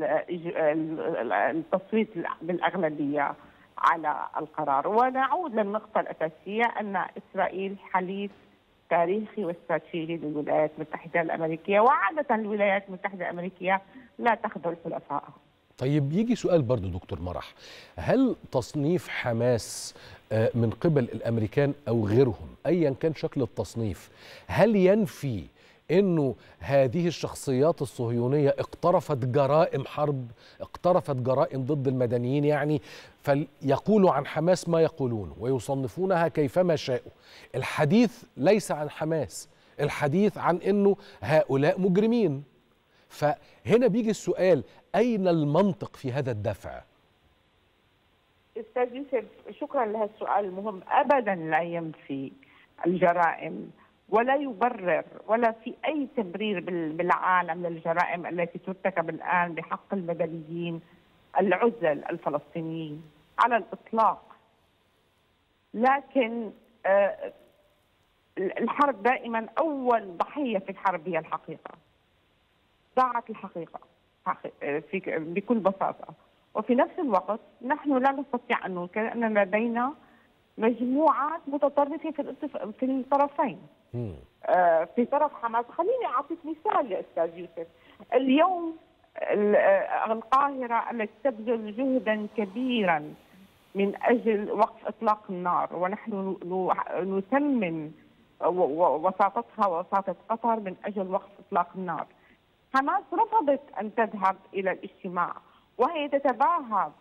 التصويت بالأغلبية على القرار. ونعود للنقطة الأساسية أن إسرائيل حليف تاريخي واستراتيجي للولايات المتحدة الأمريكية، وعادة الولايات المتحدة الأمريكية لا تخذل حلفائها. طيب يجي سؤال برضو دكتور مرح، هل تصنيف حماس من قبل الأمريكان أو غيرهم أيا كان شكل التصنيف، هل ينفي أنه هذه الشخصيات الصهيونية اقترفت جرائم حرب، اقترفت جرائم ضد المدنيين؟ يعني فيقولوا عن حماس ما يقولون ويصنفونها كيفما شاءوا. الحديث ليس عن حماس، الحديث عن أنه هؤلاء مجرمين. فهنا بيجي السؤال، أين المنطق في هذا الدفع؟ أستاذ يوسف، شكرا لهالسؤال المهم. أبدا لا ينفي الجرائم ولا يبرر ولا في أي تبرير بالعالم للجرائم التي ترتكب الآن بحق المدنيين العزل الفلسطينيين على الإطلاق. لكن الحرب دائما أول ضحية في الحرب هي الحقيقة. ضاعت الحقيقة في بكل بساطة. وفي نفس الوقت نحن لا نستطيع أن ننكر أن لدينا مجموعات متطرفة في في الطرفين. آه في طرف حماس. خليني أعطيك مثال يا أستاذ يوسف. اليوم القاهرة التي تبذل جهدا كبيرا من أجل وقف إطلاق النار، ونحن نثمن وساطتها ووساطة قطر من أجل وقف إطلاق النار. حماس رفضت أن تذهب إلى الاجتماع، وهي تتباهى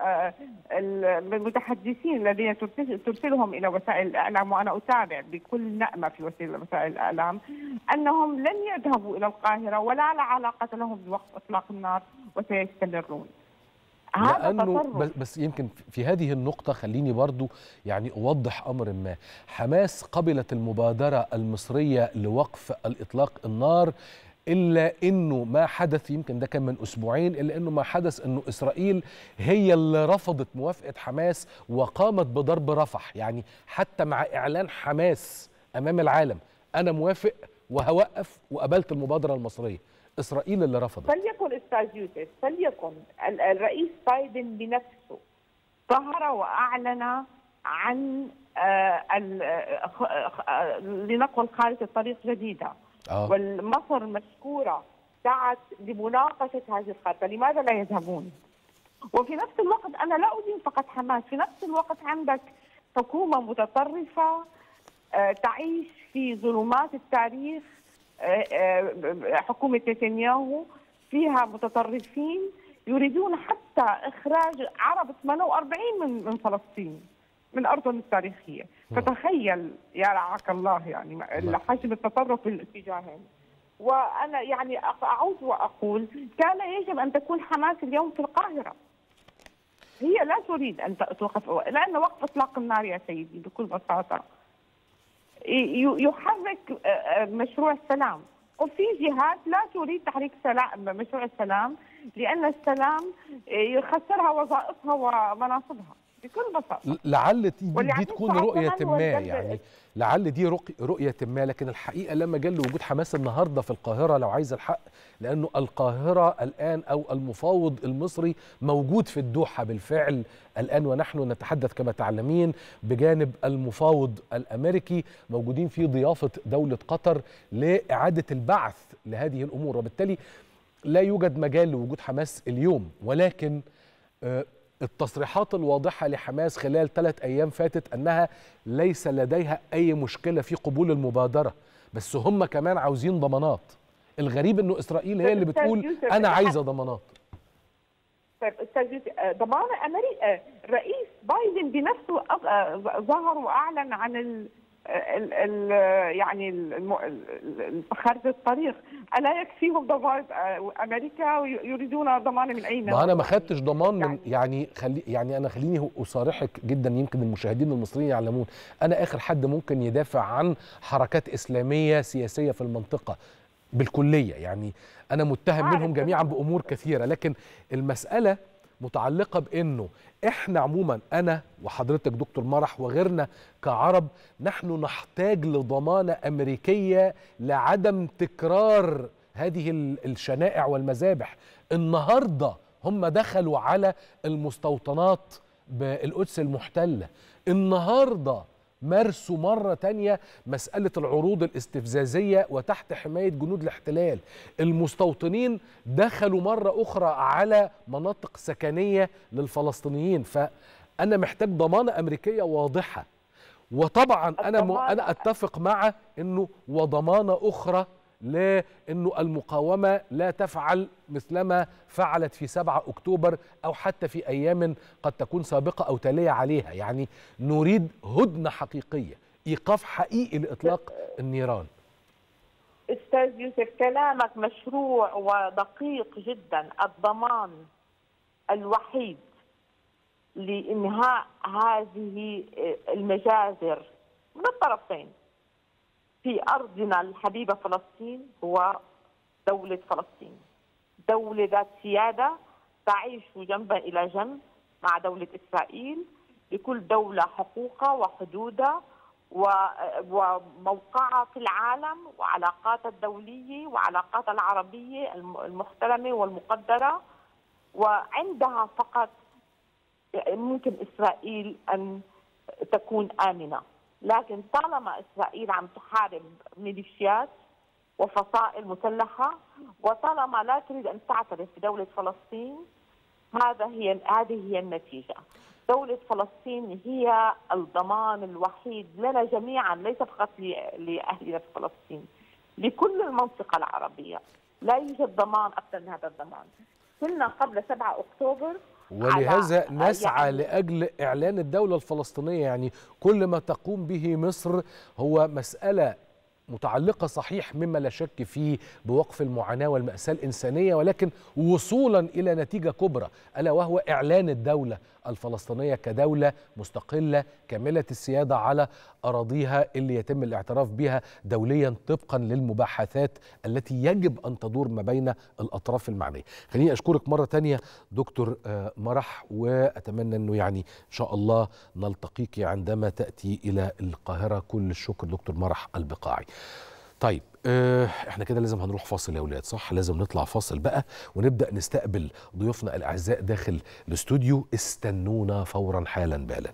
بالمتحدثين الذين ترسلهم إلى وسائل الإعلام، وأنا أتابع بكل نأمة في وسائل الإعلام أنهم لن يذهبوا إلى القاهرة ولا علاقة لهم بوقف إطلاق النار وسيستمرون. هذا لأنه بس يمكن في هذه النقطة خليني برضو يعني أوضح أمر ما. حماس قبلت المبادرة المصرية لوقف الإطلاق النار، إلا أنه ما حدث يمكن ده كان من أسبوعين، إلا أنه ما حدث أنه إسرائيل هي اللي رفضت موافقة حماس وقامت بضرب رفح. يعني حتى مع إعلان حماس أمام العالم أنا موافق وهوقف وقبلت المبادرة المصرية، إسرائيل اللي رفضت. فليكن أستاذ يوسف، فليكن الرئيس بايدن بنفسه ظهر وأعلن عن لنقل خارطة الطريق جديدة. آه. والمصر مشكورة دعت لمناقشة هذه الخارطة، لماذا لا يذهبون؟ وفي نفس الوقت أنا لا أدين فقط حماس، في نفس الوقت عندك حكومة متطرفة تعيش في ظلمات التاريخ، حكومة نتنياهو فيها متطرفين يريدون حتى إخراج عرب ثمانية وأربعين من من فلسطين من أرضهم التاريخية. فتخيل يا رعاك الله يعني حجم التطرف في الاتجاهين. وأنا يعني أعود وأقول كان يجب أن تكون حماس اليوم في القاهرة. هي لا تريد أن توقف، لأن وقف إطلاق النار يا سيدي بكل بساطة يحرك مشروع السلام، وفي جهات لا تريد تحريك سلام مشروع السلام لأن السلام يخسرها وظائفها ومناصبها بكل بساطة. لعل دي, دي تكون رؤية ما، يعني لعل دي رؤية ما، لكن الحقيقة لما جل وجود حماس النهاردة في القاهرة لو عايز الحق، لأنه القاهرة الآن أو المفاوض المصري موجود في الدوحة بالفعل الآن، ونحن نتحدث كما تعلمين بجانب المفاوض الأمريكي، موجودين في ضيافة دولة قطر لإعادة البعث لهذه الأمور، وبالتالي لا يوجد مجال لوجود حماس اليوم. ولكن آه التصريحات الواضحة لحماس خلال ثلاث أيام فاتت أنها ليس لديها أي مشكلة في قبول المبادرة، بس هم كمان عاوزين ضمانات. الغريب أنه إسرائيل هي اللي بتقول أنا عايزة ضمانات. طيب أستاذ يوسف، ضمان أمريكا، رئيس بايدن بنفسه ظهر وأعلن عن ال ال يعني خارج الطريق، ألا يكفيهم ضمان أمريكا ويريدون ضمان من أين؟ ما أنا ما خدتش ضمان من يعني خلي يعني أنا خليني أصارحك جدا، يمكن المشاهدين المصريين يعلمون أنا آخر حد ممكن يدافع عن حركات إسلامية سياسية في المنطقة بالكلية، يعني أنا متهم منهم جميعا بأمور كثيرة، لكن المسألة متعلقة بأنه إحنا عموما أنا وحضرتك دكتور مرح وغيرنا كعرب نحن نحتاج لضمانة أمريكية لعدم تكرار هذه الشنائع والمذابح. النهاردة هم دخلوا على المستوطنات بالقدس المحتلة، النهاردة مارسوا مرة تانية مسألة العروض الاستفزازية وتحت حماية جنود الاحتلال. المستوطنين دخلوا مرة أخرى على مناطق سكنية للفلسطينيين، فأنا محتاج ضمانة أمريكية واضحة. وطبعا أنا م... أنا أتفق مع أنه وضمانة أخرى لأنه المقاومة لا تفعل مثلما فعلت في سبعة أكتوبر أو حتى في أيام قد تكون سابقة أو تالية عليها. يعني نريد هدنة حقيقية، إيقاف حقيقي لإطلاق النيران. أستاذ يوسف، كلامك مشروع ودقيق جدا. الضمان الوحيد لإنهاء هذه المجازر من الطرفين في أرضنا الحبيبة فلسطين هو دولة فلسطين، دولة ذات سيادة تعيش جنبا إلى جنب مع دولة إسرائيل، لكل دولة حقوقها وحدودها وموقعها في العالم وعلاقاتها الدولية وعلاقاتها العربية المحترمة والمقدرة، وعندها فقط ممكن إسرائيل أن تكون آمنة. لكن طالما إسرائيل عم تحارب ميليشيات وفصائل مسلحة، وطالما لا تريد أن تعترف بدولة فلسطين، هذا هي هذه هي النتيجة. دولة فلسطين هي الضمان الوحيد لنا جميعا، ليس فقط لأهلنا في فلسطين، لكل المنطقة العربية. لا يوجد ضمان أكثر من هذا الضمان. كنا قبل سبعة أكتوبر، ولهذا نسعى يعني لأجل إعلان الدولة الفلسطينية. يعني كل ما تقوم به مصر هو مسألة متعلقة صحيح مما لا شك فيه بوقف المعاناة والمأساة الإنسانية، ولكن وصولا إلى نتيجة كبرى ألا وهو إعلان الدولة الفلسطينية كدولة مستقلة كاملة السيادة على أراضيها اللي يتم الاعتراف بها دوليا طبقا للمباحثات التي يجب أن تدور ما بين الأطراف المعنية. خليني أشكرك مرة تانية دكتور مرح، وأتمنى أنه يعني إن شاء الله نلتقيك عندما تأتي إلى القاهرة. كل الشكر دكتور مرح البقاعي. طيب اه احنا كده لازم هنروح فاصل يا ولاد، صح؟ لازم نطلع فاصل بقى ونبدأ نستقبل ضيوفنا الأعزاء داخل الاستوديو. استنونا فورا حالا بالا.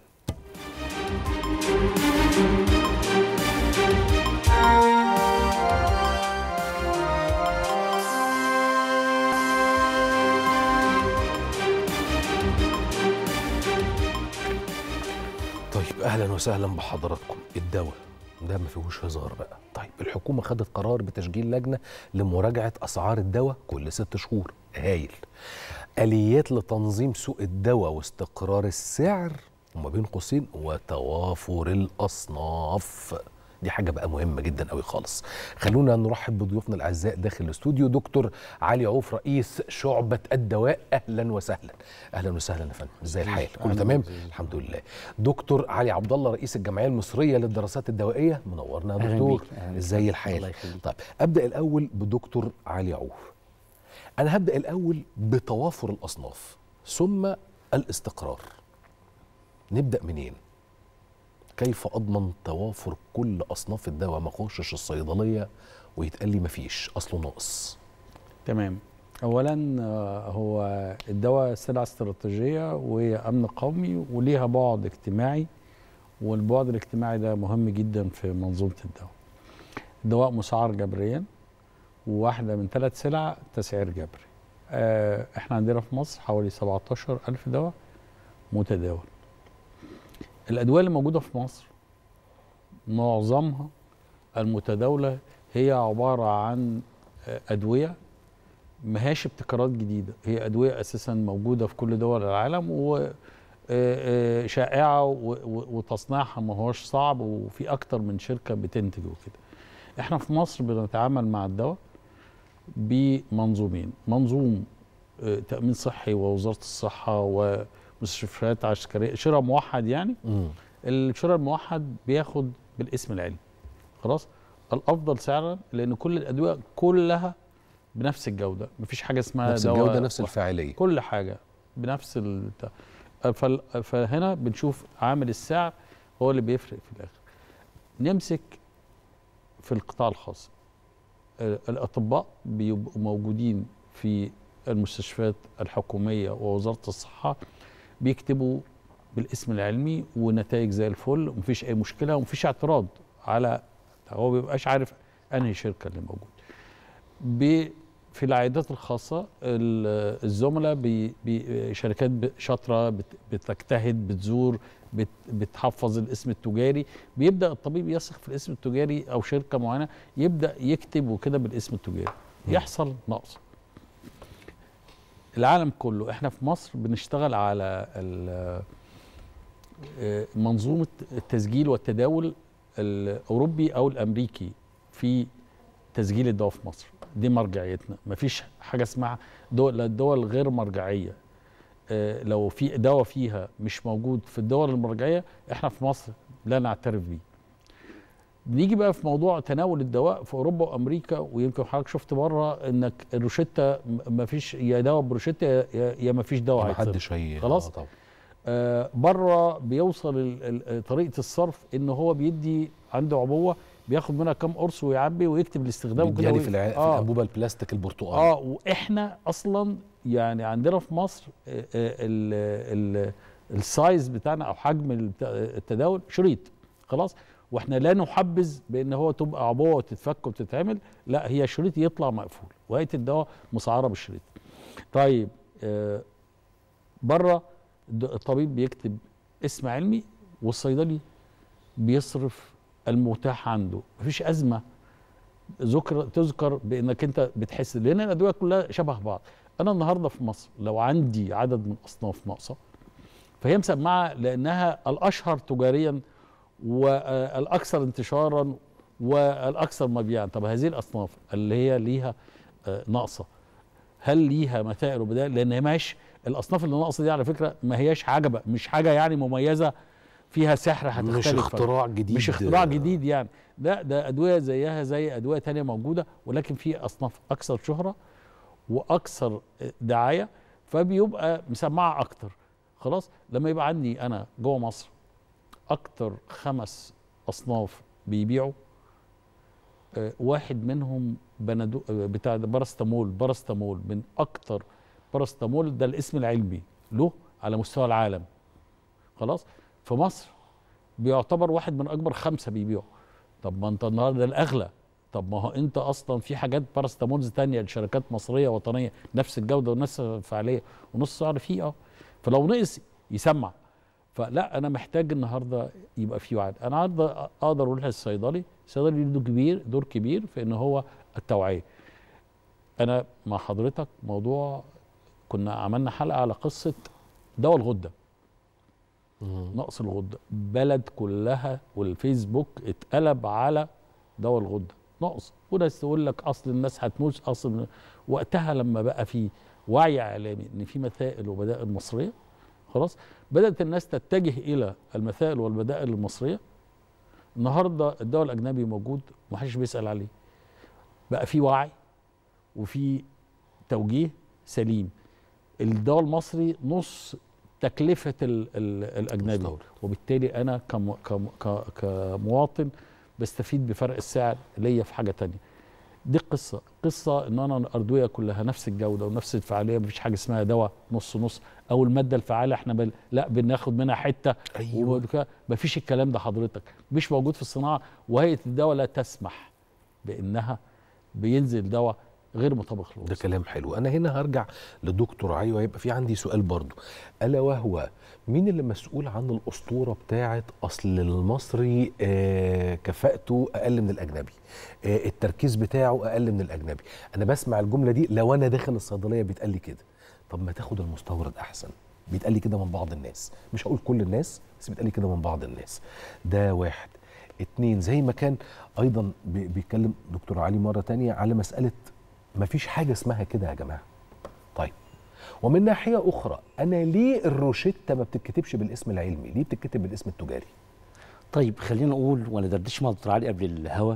طيب اهلا وسهلا بحضراتكم. الدواء ده ما فيهوش هزار بقى. طيب الحكومة خدت قرار بتشكيل لجنة لمراجعة أسعار الدواء كل ست شهور. هايل. آليات لتنظيم سوق الدواء واستقرار السعر وما بين قوسين وتوافر الأصناف. دي حاجة بقى مهمة جدا قوي خالص. خلونا نرحب بضيوفنا الأعزاء داخل الاستوديو. دكتور علي عوف رئيس شعبة الدواء، أهلا وسهلا. أهلا وسهلا يا فندم، ازاي الحال؟ كله تمام؟ الحمد لله. دكتور علي عبد الله رئيس الجمعية المصرية للدراسات الدوائية، منورنا يا دكتور. ازاي الحال؟ طيب أبدأ الأول بدكتور علي عوف. أنا هبدأ الأول بتوافر الأصناف ثم الاستقرار. نبدأ منين؟ كيف أضمن توافر كل أصناف الدواء، ما اخشش الصيدلية ويتقال لي مفيش أصله ناقص؟ تمام. أولا هو الدواء سلعة استراتيجية وهي أمن قومي وليها بعد اجتماعي، والبعد الاجتماعي ده مهم جدا في منظومة الدواء. الدواء مسعر جبريا، وواحدة من ثلاث سلع تسعير جبري. احنا عندنا في مصر حوالي سبعتاشر ألف دواء متداول. الأدوية اللي موجودة في مصر معظمها المتداولة هي عبارة عن أدوية ماهاش ابتكارات جديدة، هي أدوية أساسا موجودة في كل دول العالم شائعه وتصنيعها ما هوش صعب، وفي اكتر من شركه بتنتج وكده. احنا في مصر بنتعامل مع الدواء بمنظومين، منظوم تامين صحي ووزاره الصحه ومستشفيات عسكريه، شراء موحد يعني. م. الشراء الموحد بياخد بالاسم العلمي، خلاص، الافضل سعرا، لان كل الادويه كلها بنفس الجوده، مفيش حاجه اسمها نفس الجوده نفس الفاعليه، كل حاجه بنفس ال... فهنا بنشوف عامل السعر هو اللي بيفرق في الاخر. نمسك في القطاع الخاص، الاطباء بيبقوا موجودين في المستشفيات الحكوميه ووزاره الصحه، بيكتبوا بالاسم العلمي ونتائج زي الفل، ومفيش اي مشكله ومفيش اعتراض على، هو بيبقاش عارف انهي شركه اللي موجود. في العيادات الخاصه الزملاء بشركات شاطره بتجتهد، بتزور، بت بتحفظ الاسم التجاري، بيبدا الطبيب يثق في الاسم التجاري او شركه معينه، يبدا يكتب وكده بالاسم التجاري، يحصل نقص. العالم كله، احنا في مصر بنشتغل على منظومه التسجيل والتداول الاوروبي او الامريكي في تسجيل الدواء في مصر، دي مرجعيتنا. مفيش حاجه اسمها دول الدول غير مرجعيه، اه لو في دواء فيها مش موجود في الدول المرجعيه احنا في مصر لا نعترف بيه. بنيجي بقى في موضوع تناول الدواء في اوروبا وامريكا، ويمكن حضرتك شفت بره انك الروشته مفيش، يا دواء بروشته يا مفيش دواء، ما حدش هي خلاص. طبعا آه بره بيوصل طريقه الصرف ان هو بيدي عنده عبوه بياخد منها كام قرص ويعبي ويكتب الاستخدام وكده في, الع... آه. في الانبوبه البلاستيك البرتقالي. اه واحنا اصلا يعني عندنا في مصر ال ال السايز بتاعنا او حجم التداول شريط، خلاص، واحنا لا نحبذ بان هو تبقى عبوه وتتفك وتتعمل، لا، هي شريط يطلع مقفول، وهيئه الدواء مسعره بالشريط. طيب آه بره الطبيب بيكتب اسم علمي والصيدلي بيصرف المتاح عنده، مفيش ازمه ذكر تذكر بانك انت بتحس، لان الادويه كلها شبه بعض. انا النهارده في مصر لو عندي عدد من اصناف ناقصه فهي مسمعه لانها الاشهر تجاريا والاكثر انتشارا والاكثر مبيعا. طب هذه الاصناف اللي هي ليها ناقصه، هل ليها مثائل وبدائل؟ لان هي ماهيش الاصناف اللي ناقصه دي على فكره ما هياش عجبه، مش حاجه يعني مميزه فيها سحر هتختلف، مش اختراع جديد، مش اختراع جديد يعني، لا، ده ادويه زيها زي ادويه تانية موجوده، ولكن في اصناف اكثر شهره واكثر دعايه، فبيبقى مسمعه اكتر. خلاص، لما يبقى عندي انا جوه مصر اكتر خمس اصناف بيبيعوا، آه واحد منهم بندو بتاع باراستامول، باراستامول من اكتر، باراستامول ده الاسم العلمي له على مستوى العالم، خلاص، في مصر بيعتبر واحد من اكبر خمسه بيبيعوا. طب ما انت النهارده الاغلى، طب ما هو انت اصلا في حاجات باراستامولز ثانيه لشركات مصريه وطنيه نفس الجوده ونفس الفعاليه ونص سعر فيه، اه فلو نقص يسمع. فلا، انا محتاج النهارده يبقى في وعي. انا النهارده اقدر اقول للصيدلي، الصيدلي له دور كبير دور كبير في ان هو التوعيه. انا مع حضرتك موضوع كنا عملنا حلقه على قصه دواء الغده، نقص الغده، بلد كلها والفيسبوك اتقلب على دواء الغده نقص، وناس تقول لك اصل الناس هتموت، اصل وقتها لما بقى في وعي اعلامي ان في مثائل وبدائل مصريه، خلاص، بدات الناس تتجه الى المثائل والبدائل المصريه. النهارده الدواء الاجنبي موجود ومحدش بيسال عليه، بقى في وعي وفي توجيه سليم. الدواء المصري نص تكلفه ال ال الاجنبي، وبالتالي انا كم كم كمواطن بستفيد بفرق السعر ليا في حاجه تانية. دي قصه قصه ان انا الادويه كلها نفس الجوده ونفس الفعاليه، مفيش حاجه اسمها دواء نص نص، او الماده الفعاله احنا بل لا بناخد منها حته. أيوة. مفيش الكلام ده حضرتك، مش موجود في الصناعه، وهيئه الدواء لا تسمح بانها بينزل دواء غير مطابق للوصف. ده كلام حلو. انا هنا هرجع لدكتور علي، وهيبقى في عندي سؤال برضو، الا وهو مين اللي مسؤول عن الاسطوره بتاعه اصل المصري آه كفاءته اقل من الاجنبي، آه التركيز بتاعه اقل من الاجنبي؟ انا بسمع الجمله دي لو انا داخل الصيدليه بيتقال لي كده. طب ما تاخد المستورد احسن، بيتقال لي كده من بعض الناس، مش هقول كل الناس بس بيتقال لي كده من بعض الناس. ده واحد. اتنين، زي ما كان ايضا بيتكلم دكتور علي مره تانية على مساله مفيش حاجه اسمها كده يا جماعه. طيب، ومن ناحيه اخرى انا ليه الروشته ما بتتكتبش بالاسم العلمي؟ ليه بتتكتب بالاسم التجاري؟ طيب خلينا نقول وانا دردش مع دكتور علي قبل الهوا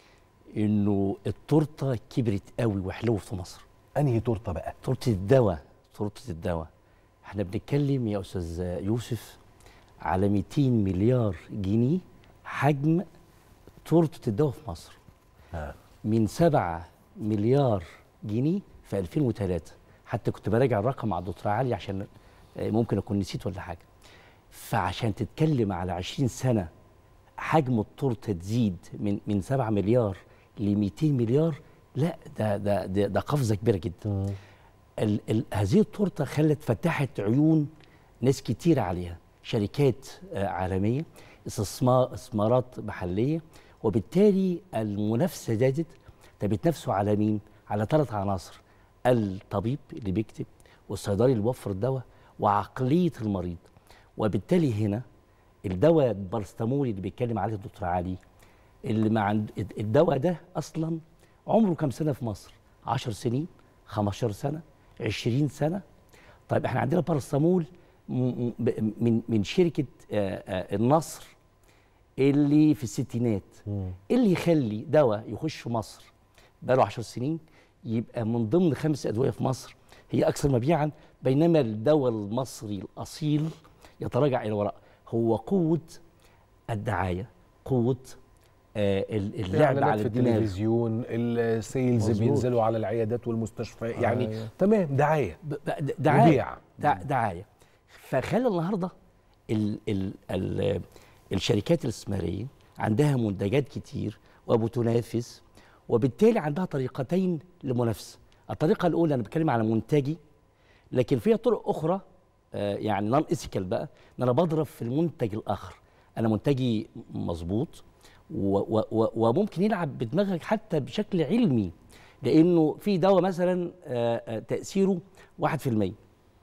انه التورته كبرت قوي وحلوت في مصر. انهي تورته بقى؟ تورته الدواء. تورته الدواء احنا بنتكلم يا استاذ يوسف على مئتين مليار جنيه حجم تورته الدواء في مصر. ها. من سبعة مليار جنيه في ألفين وثلاثة. حتى كنت براجع الرقم مع الدكتور علي عشان ممكن اكون نسيت ولا حاجه. فعشان تتكلم على عشرين سنه حجم التورته تزيد من من سبعة مليار ل مئتين مليار، لا ده ده ده, ده قفزه كبيره جدا. ال ال هذه التورته خلت فتحت عيون ناس كتير عليها، شركات عالميه، استثمار استثمارات محليه، وبالتالي المنافسه زادت. طب بتنافسوا على مين؟ على ثلاث عناصر: الطبيب اللي بيكتب، والصيدلي اللي بيوفر الدواء، وعقليه المريض. وبالتالي هنا الدواء البارستامول اللي بيتكلم عليه الدكتور علي، اللي مع الدواء ده اصلا عمره كام سنه في مصر؟ عشر سنين، خمستاشر سنه، عشرين سنه. طيب احنا عندنا بارستامول من من شركه النصر اللي في الستينات. ايه اللي يخلي دواء يخش مصر بقاله عشر سنين يبقى من ضمن خمس ادويه في مصر هي اكثر مبيعا، بينما الدواء المصري الاصيل يتراجع الى وراء؟ هو قوه الدعايه، قوه آه اللعب على في الدماغ، التلفزيون، السيلز بينزلوا على العيادات والمستشفيات، يعني آه تمام، دعايه دعايه دعايه. فخلى النهارده ال ال ال الشركات الاستثماريه عندها منتجات كتير وبتنافس، وبالتالي عندها طريقتين للمنافسه. الطريقه الاولى انا بتكلم على منتجي، لكن فيها طرق اخرى آه يعني نون ايثيكال بقى، ان انا بضرب في المنتج الاخر. انا منتجي مظبوط وممكن يلعب بدماغك حتى بشكل علمي، لانه في دواء مثلا آه تاثيره واحد في المية،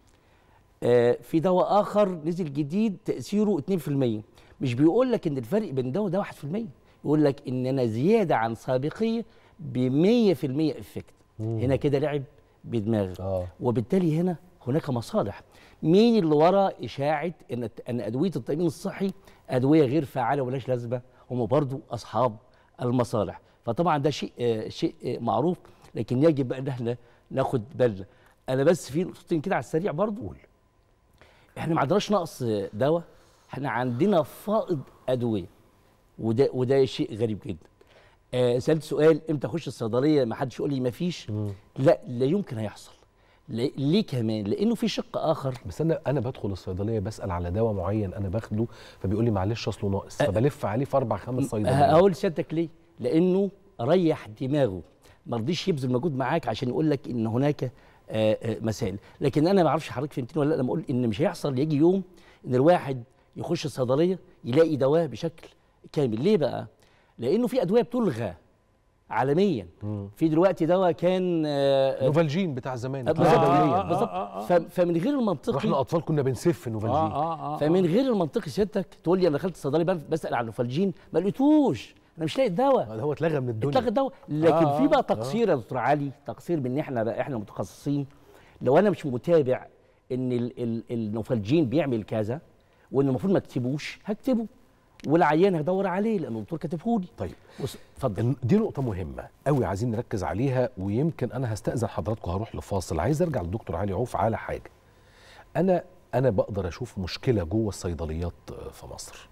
آه في دواء اخر نزل جديد تاثيره اتنين في المية. مش بيقول لك ان الفرق بين ده وده واحد في المية، يقول لك ان انا زياده عن سابقيه ب مية في المية افكت. هنا كده لعب بدماغك. آه. وبالتالي هنا هناك مصالح. مين اللي ورا اشاعه ان ان ادويه التامين الصحي ادويه غير فعاله ولاش لازمه؟ هم برضو اصحاب المصالح. فطبعا ده شيء آه شيء آه معروف، لكن يجب ان احنا ناخد بالنا. انا بس في نقطتين كده على السريع برضو. قول. احنا ما عندناش نقص دواء، احنا عندنا فائض ادويه، وده وده شيء غريب جدا. آه سالت سؤال امتى اخش الصيدليه؟ ما حدش يقول لي ما فيش. لا، لا يمكن هيحصل. ليه كمان؟ لانه في شق اخر. بس انا انا بدخل الصيدليه بسال على دواء معين انا باخده، فبيقول لي معلش اصله ناقص، فبلف عليه في اربع خمس صيدليات. هقول لسيادتك ليه؟ لانه ريح دماغه، ما رضيش يبذل مجهود معاك عشان يقول لك ان هناك آآ آآ مسائل. لكن انا ما اعرفش حضرتك فهمتني ولا لا، لما اقول ان مش هيحصل يجي يوم ان الواحد يخش الصيدليه يلاقي دواء بشكل كامل. ليه بقى؟ لانه في ادويه بتلغى عالميا. مم. في دلوقتي دواء كان نوفالجين بتاع زمان بالظبط آه بالظبط آه آه فمن غير المنطقي، احنا اطفال كنا بنسف نوفالجين. آه آه آه فمن غير المنطقي سيادتك تقول لي انا دخلت الصيدليه بسال عن نوفالجين ما لقيتوش، انا مش لاقي الدواء. هو اتلغى من الدنيا، اتلغى الدواء. لكن آه في بقى تقصير يا دكتور علي، تقصير من احنا بقى احنا متخصصين. لو انا مش متابع ان ال ال النوفالجين بيعمل كذا وان المفروض ما اكتبوش، هكتبه والعيان هدور عليه لانه الدكتور كاتبه لي. طيب اتفضل. دي نقطه مهمه قوي عايزين نركز عليها، ويمكن انا هستاذن حضراتكم هروح لفاصل. عايز ارجع للدكتور علي عوف على حاجه. انا انا بقدر اشوف مشكله جوه الصيدليات في مصر.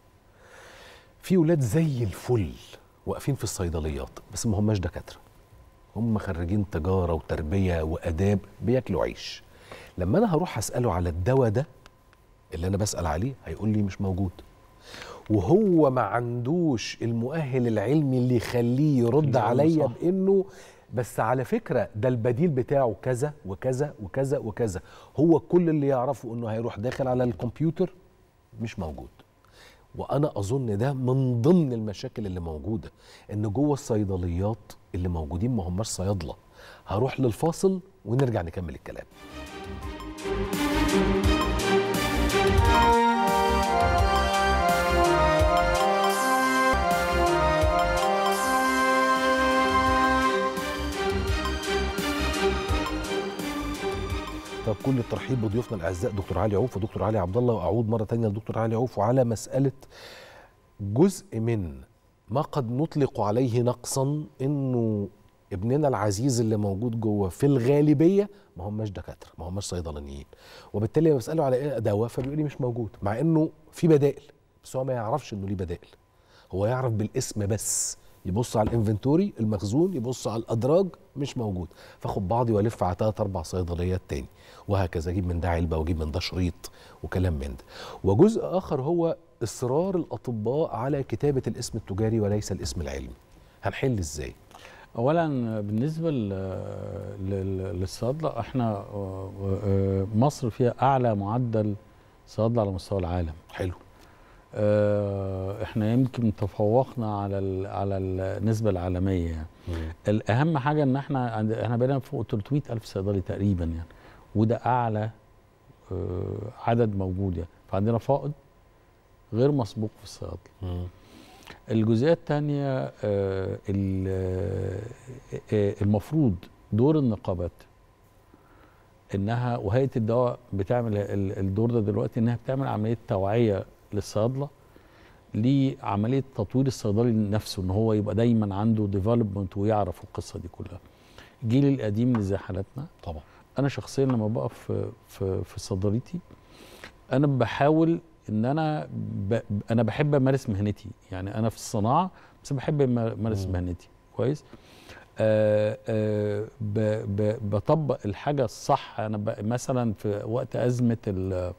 في ولاد زي الفل واقفين في الصيدليات بس ما هماش دكاتره، هم خريجين تجاره وتربيه واداب بياكلوا عيش. لما انا هروح اساله على الدواء ده اللي انا بسال عليه هيقول لي مش موجود، وهو ما عندوش المؤهل العلمي اللي يخليه يرد عليا بانه بس على فكره ده البديل بتاعه كذا وكذا وكذا وكذا. هو كل اللي يعرفه انه هيروح داخل على الكمبيوتر مش موجود. وانا اظن ده من ضمن المشاكل اللي موجوده، ان جوه الصيدليات اللي موجودين ما هماش صيادله. هروح للفاصل ونرجع نكمل الكلام. طب كل الترحيب بضيوفنا الاعزاء دكتور علي عوف ودكتور علي عبد الله، واعود مره ثانيه لدكتور علي عوف وعلى مساله جزء من ما قد نطلق عليه نقصا، انه ابننا العزيز اللي موجود جوه في الغالبيه ما هماش دكاتره، ما هماش صيدلانيين، وبالتالي لما بساله على ايه دواء فبيقول لي مش موجود، مع انه في بدائل، بس هو ما يعرفش انه ليه بدائل، هو يعرف بالاسم بس، يبص على الانفنتوري المخزون، يبص على الادراج مش موجود، فاخد بعضي والف على ثلاث اربع صيدليات تاني وهكذا، اجيب من ده علبه واجيب من ده شريط وكلام من ده. وجزء اخر هو اصرار الاطباء على كتابه الاسم التجاري وليس الاسم العلمي. هنحل ازاي؟ اولا بالنسبه للصيادله، احنا مصر فيها اعلى معدل صيادله على مستوى العالم. حلو. احنا يمكن تفوقنا على ال على النسبه العالميه يعني. الاهم حاجه ان احنا عند احنا بقينا فوق ثلاثمائة ألف صيدلي تقريبا يعني، وده اعلى عدد موجود يعني، فعندنا فائض غير مسبوق في الصيادله. الجزئيه الثانيه المفروض دور النقابات انها، وهيئه الدواء بتعمل الدور ده دلوقتي، انها بتعمل عمليه توعيه للصيادله لعمليه تطوير الصيدلي نفسه، ان هو يبقى دايما عنده ديفلوبمنت ويعرف القصه دي كلها. الجيل القديم اللي زي حالتنا، طبعا انا شخصيا لما بقف في في, في صيدليتي انا بحاول ان انا ب انا بحب امارس مهنتي، يعني انا في الصناعه بس بحب امارس مهنتي كويس. آآ آآ ب ب بطبق الحاجه الصح. انا مثلا في وقت ازمه ال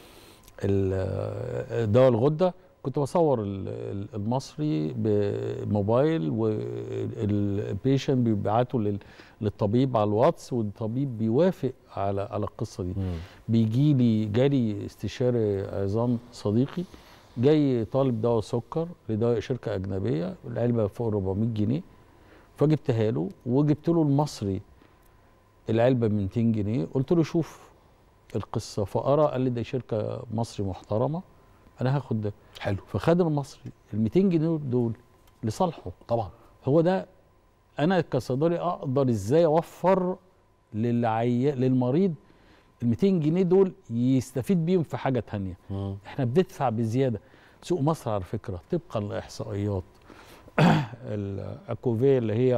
دواء الغده كنت بصور المصري بموبايل، والبيشنت بيبعته للطبيب على الواتس، والطبيب بيوافق على على القصه دي. بيجي لي جالي استشاري عظام صديقي جاي طالب دواء سكر لدواء شركه اجنبيه، العلبه فوق أربعمائة جنيه، فجبتها له وجبت له المصري العلبه ب مئتين جنيه، قلت له شوف القصه، فقرا قال لي ده شركه مصري محترمه انا هاخد ده. حلو. فخد المصري ال مئتين جنيه دول لصالحه. طبعا هو ده انا كصيدلي اقدر ازاي اوفر للعي... للمريض ال مئتين جنيه دول يستفيد بيهم في حاجه ثانيه. احنا بندفع بزياده. سوق مصر على فكره طبقا لاحصائيات الاكوفيه اللي هي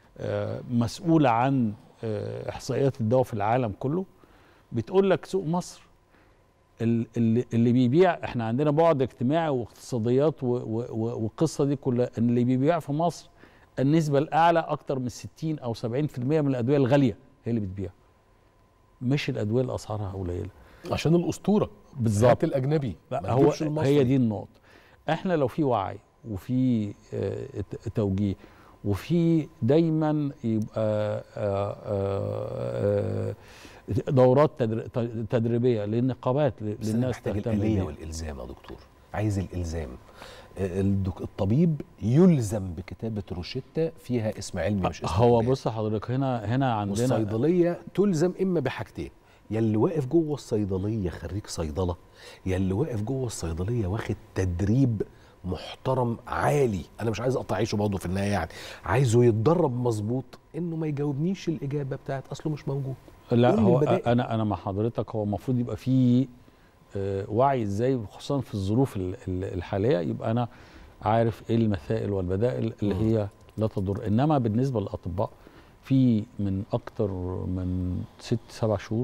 مسؤوله عن احصائيات الدواء في العالم كله، بتقول لك سوق مصر اللي, اللي بيبيع، احنا عندنا بعد اجتماعي واقتصاديات والقصه دي كلها، ان اللي بيبيع في مصر النسبه الاعلى اكتر من ستين او سبعين في المئة من الادويه الغاليه هي اللي بتبيع، مش الادويه اللي اسعارها قليله، عشان الاسطوره بالظبط الاجنبي. لا هو هي دي النقطه. احنا لو في وعي وفي اه توجيه وفي دايما يبقى اه اه دورات تدريبيه للنقابات للناس، محتاج الآلية والإلزام يا دكتور، عايز الإلزام. الطبيب يلزم بكتابة روشتة فيها اسم علمي مش اسم هو تجاري. بص حضرتك هنا هنا عندنا والصيدلية تلزم إما بحاجتين، يا اللي واقف جوه الصيدلية خريج صيدلة، يا اللي واقف جوه الصيدلية واخد تدريب محترم عالي، انا مش عايز اقطع عيشه برضه في النهايه، يعني عايزه يتدرب مظبوط انه ما يجاوبنيش الاجابه بتاعت اصله مش موجود. لا هو انا انا مع حضرتك، هو المفروض يبقى فيه وعي ازاي، خصوصا في الظروف الحاليه، يبقى انا عارف ايه المسائل والبدائل اللي هي لا تضر. انما بالنسبه للاطباء، في من اكتر من ست سبع شهور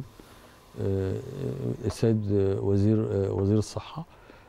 السيد وزير وزير الصحه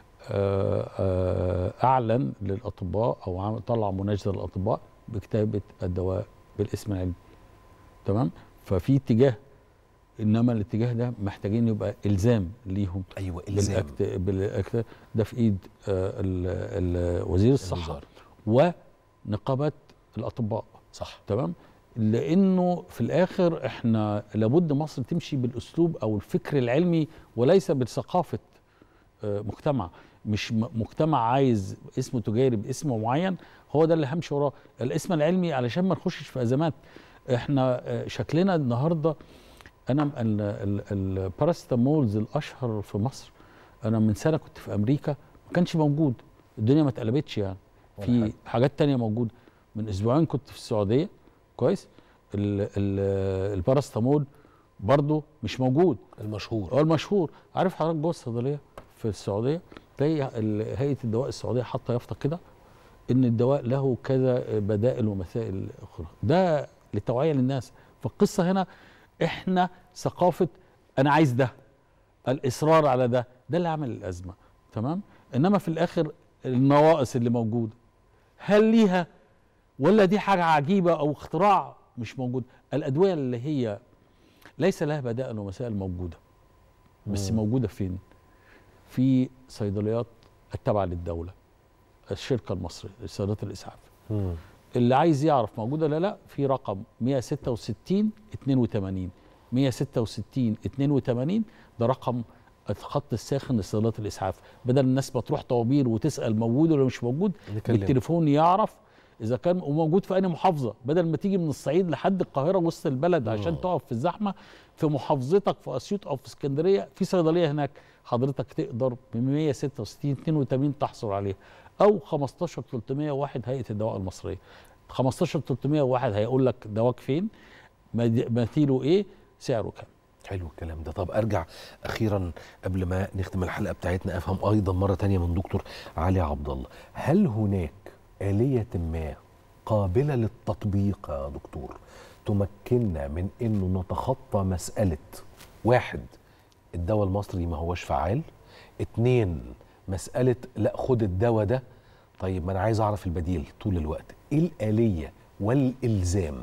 اعلن للاطباء او طلع مناشده للاطباء بكتابه الدواء بالاسم العلمي. تمام؟ ففي اتجاه، انما الاتجاه ده محتاجين يبقى الزام ليهم. ايوه الزام بالأكت... بالأكت... ده في ايد وزير الصحه ونقابات الاطباء. صح. تمام؟ لانه في الاخر احنا لابد مصر تمشي بالاسلوب او الفكر العلمي وليس بثقافه مجتمع. مش مجتمع عايز اسمه تجاري باسم معين هو ده اللي همشي وراه. الاسم العلمي علشان ما نخشش في ازمات. احنا شكلنا النهارده، انا الباراستامولز الاشهر في مصر، انا من سنه كنت في امريكا ما كانش موجود، الدنيا ما اتقلبتش يعني، في حاجات تانية موجوده. من اسبوعين كنت في السعوديه كويس، الباراستامول برضه مش موجود. المشهور هو المشهور. عارف حضرتك جوه الصيدليه في السعوديه تلاقي هيئه الدواء السعوديه حاطه يافطه كده ان الدواء له كذا بدائل ومسائل اخرى، ده للتوعيه للناس. فالقصه هنا احنا ثقافه انا عايز ده، الاصرار على ده، ده اللي عمل الازمه. تمام. انما في الاخر النواقص اللي موجوده هل ليها ولا دي حاجه عجيبه او اختراع مش موجود؟ الادويه اللي هي ليس لها بدائل ومسائل موجوده، بس مم. موجوده فين؟ في صيدليات التابعه للدوله، الشركه المصريه لصيدليات الاسعاف. مم. اللي عايز يعرف موجوده ولا لا، في رقم مية وستة وستين اتنين وتمانين مية وستة وستين اتنين وتمانين، ده رقم الخط الساخن لصيدليات الاسعاف. بدل الناس ما تروح طوابير وتسال موجود ولا مش موجود، بالتليفون يعرف اذا كان وموجود في اي محافظه، بدل ما تيجي من الصعيد لحد القاهره وسط البلد عشان تقف في الزحمه. في محافظتك في اسيوط او في اسكندريه في صيدليه هناك حضرتك تقدر ب مية وستة وستين اتنين وتمانين تحصل عليها، او خمستاشر تلتمية وواحد هيئه الدواء المصريه. خمستاشر تلتمية وواحد هيقول لك دواك فين، مثيله ايه، سعره كام. حلو الكلام ده. طب ارجع اخيرا قبل ما نختم الحلقه بتاعتنا افهم ايضا مره تانية من دكتور علي عبد الله، هل هناك آلية ما قابلة للتطبيق يا دكتور تمكننا من انه نتخطى مسألة واحد الدواء المصري ما هوش فعال، اتنين مسألة لا خد الدواء ده، طيب ما انا عايز اعرف البديل طول الوقت، ايه الآلية والإلزام؟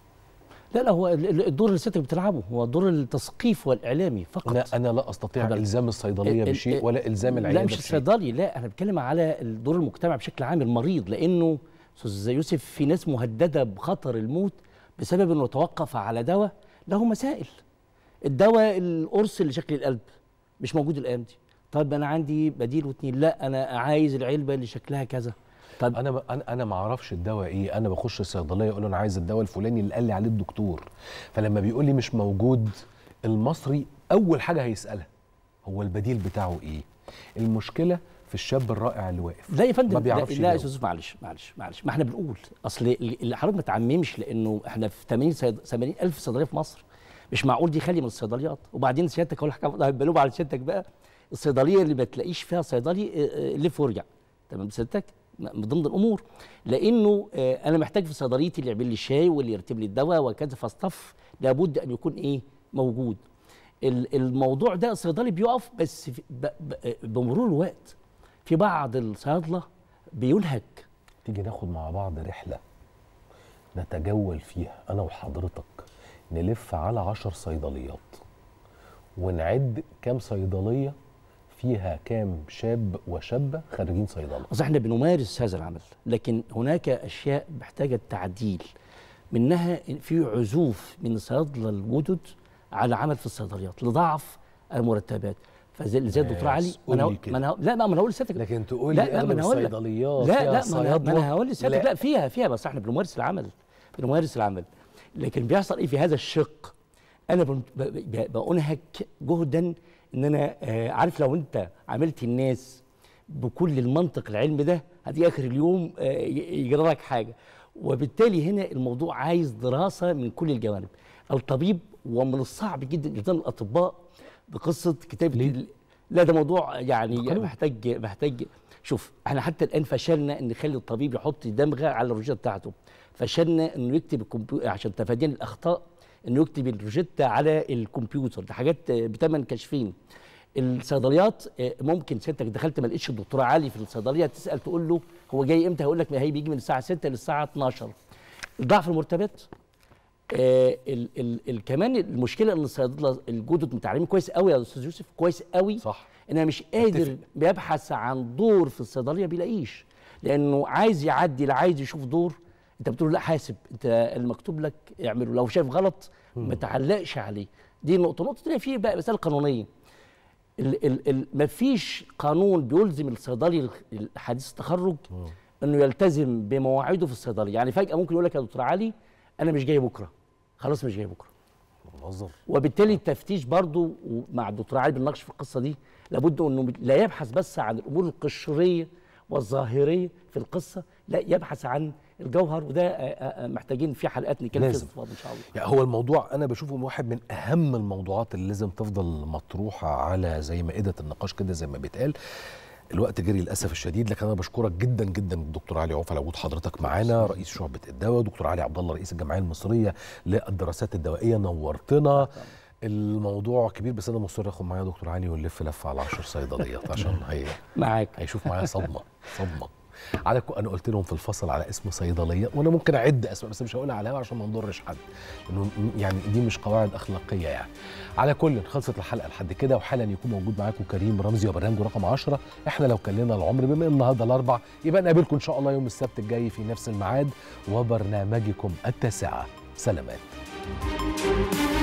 لا لا هو الدور اللي سيادتك بتلعبه هو دور التثقيف والإعلامي فقط. أنا, أنا لا أستطيع إلزام الصيدلية بشيء ولا إلزام العيادة لا مش الصيدلي، لا أنا بتكلم على دور المجتمع بشكل عام، المريض، لأنه أستاذ يوسف في ناس مهددة بخطر الموت بسبب أنه توقف على دواء له مسائل. الدواء القرص اللي شكل القلب مش موجود الأيام دي، طيب أنا عندي بديل واتنين، لا أنا عايز العلبة اللي شكلها كذا. طب انا انا انا ما اعرفش الدواء ايه، انا بخش الصيدليه اقول له انا عايز الدواء الفلاني اللي قال لي عليه الدكتور، فلما بيقول لي مش موجود المصري اول حاجه هيسالها هو البديل بتاعه ايه؟ المشكله في الشاب الرائع اللي واقف. لا يا فندم، ما بيعرفش. لا يا استاذ معلش معلش معلش ما احنا بنقول اصل اللي حضرتك ما تعممش، لانه احنا في ثمانين ألف صيدليه في مصر، مش معقول دي خاليه من الصيدليات. وبعدين سيادتك اقول لك حاجه بلوم على سيادتك بقى، الصيدليه اللي ما تلاقيش فيها صيدلي لف وارجع، تمام سيادتك؟ من ضمن الامور، لانه انا محتاج في صيدليتي اللي يعمل لي الشاي واللي يرتب لي الدواء وكذا، فاصطف لابد ان يكون ايه موجود. الموضوع ده الصيدلي بيقف، بس بمرور الوقت في بعض الصيادله بينهك. تيجي ناخد مع بعض رحله نتجول فيها انا وحضرتك، نلف على عشر صيدليات ونعد كام صيدليه فيها كام شاب وشابه خارجين صيدله. اصل احنا بنمارس هذا العمل، لكن هناك اشياء محتاجه تعديل، منها في عزوف من الصيادله الجدد على عمل في الصيدليات لضعف المرتبات. فزي زي الدكتور علي ما انا ما انا لا ما انا هقول لسيادتك، لكن تقول لي اغلب الصيدليات لا لا ما انا هقول لسيادتك لا فيها فيها بس احنا بنمارس العمل بنمارس العمل لكن بيحصل ايه في هذا الشق؟ انا بأنهك جهدا ان انا عارف لو انت عملت الناس بكل المنطق العلمي ده هتيجي اخر اليوم يجرى لك حاجه. وبالتالي هنا الموضوع عايز دراسه من كل الجوانب. الطبيب ومن الصعب جدا التزام الاطباء بقصه كتابه، لا ده موضوع يعني محتاج محتاج شوف احنا حتى الان فشلنا ان نخلي الطبيب يحط دمغه على الروجيتا بتاعته، فشلنا انه يكتب الكمبيوتر عشان تفاديا الاخطاء انه يكتب الروجيتا على الكمبيوتر، ده حاجات بثمن كشفين. الصيدليات ممكن سيادتك دخلت ما لقيتش الدكتور علي في الصيدليه تسال تقول له هو جاي امتى، هيقول لك ما هي بيجي من الساعه ستة للساعه اتناشر. ضعف المرتبات. آه ال ال ال كمان المشكله ان الصيادله الجدد متعلمين كويس قوي يا استاذ يوسف، كويس قوي، صح، انها مش قادر بيبحث عن دور في الصيدليه بيلاقيش، لانه عايز يعدي لا عايز يشوف دور. انت بتقول لا حاسب، انت المكتوب لك اعمله، لو شايف غلط ما تعلقش عليه. دي نقطه. نقطه ثانيه في بقى مساله قانونيه. ال ال ال مفيش قانون بيلزم الصيدلي حديث التخرج انه يلتزم بمواعيده في الصيدليه. يعني فجاه ممكن يقول لك يا دكتور علي انا مش جاي بكره، خلاص مش جاي بكره. منظر. وبالتالي التفتيش برضو مع الدكتور علي بنناقش في القصه دي، لابد انه لا يبحث بس عن الامور القشريه والظاهريه في القصه، لا يبحث عن الجوهر، وده محتاجين فيه حلقات نتكلم فيها باستفاضه ان شاء الله. يعني هو الموضوع انا بشوفه واحد من اهم الموضوعات اللي لازم تفضل مطروحه على زي مائده النقاش كده زي ما بيتقال. الوقت جري للاسف الشديد، لكن انا بشكرك جدا جدا دكتور علي عوف على وجود حضرتك معانا، رئيس شعبه الدواء، دكتور علي عبد الله رئيس الجمعيه المصريه للدراسات الدوائيه، نورتنا. الموضوع كبير بس انا مصر اخد معايا دكتور علي ونلف لفه على عشر صيدليات عشان هي معاك هيشوف معايا صدمه صدمه. على انا قلت لهم في الفصل على اسم صيدليه، وانا ممكن اعد اسماء بس مش هقولها على الهوا عشان ما نضرش حد، لانه يعني دي مش قواعد اخلاقيه يعني. على كل خلصت الحلقه لحد كده، وحالا يكون موجود معاكم كريم رمزي وبرنامجه رقم عشرة. احنا لو كلنا العمر بما ان النهارده الاربع يبقى نقابلكم ان شاء الله يوم السبت الجاي في نفس الميعاد وبرنامجكم التاسعه. سلامات.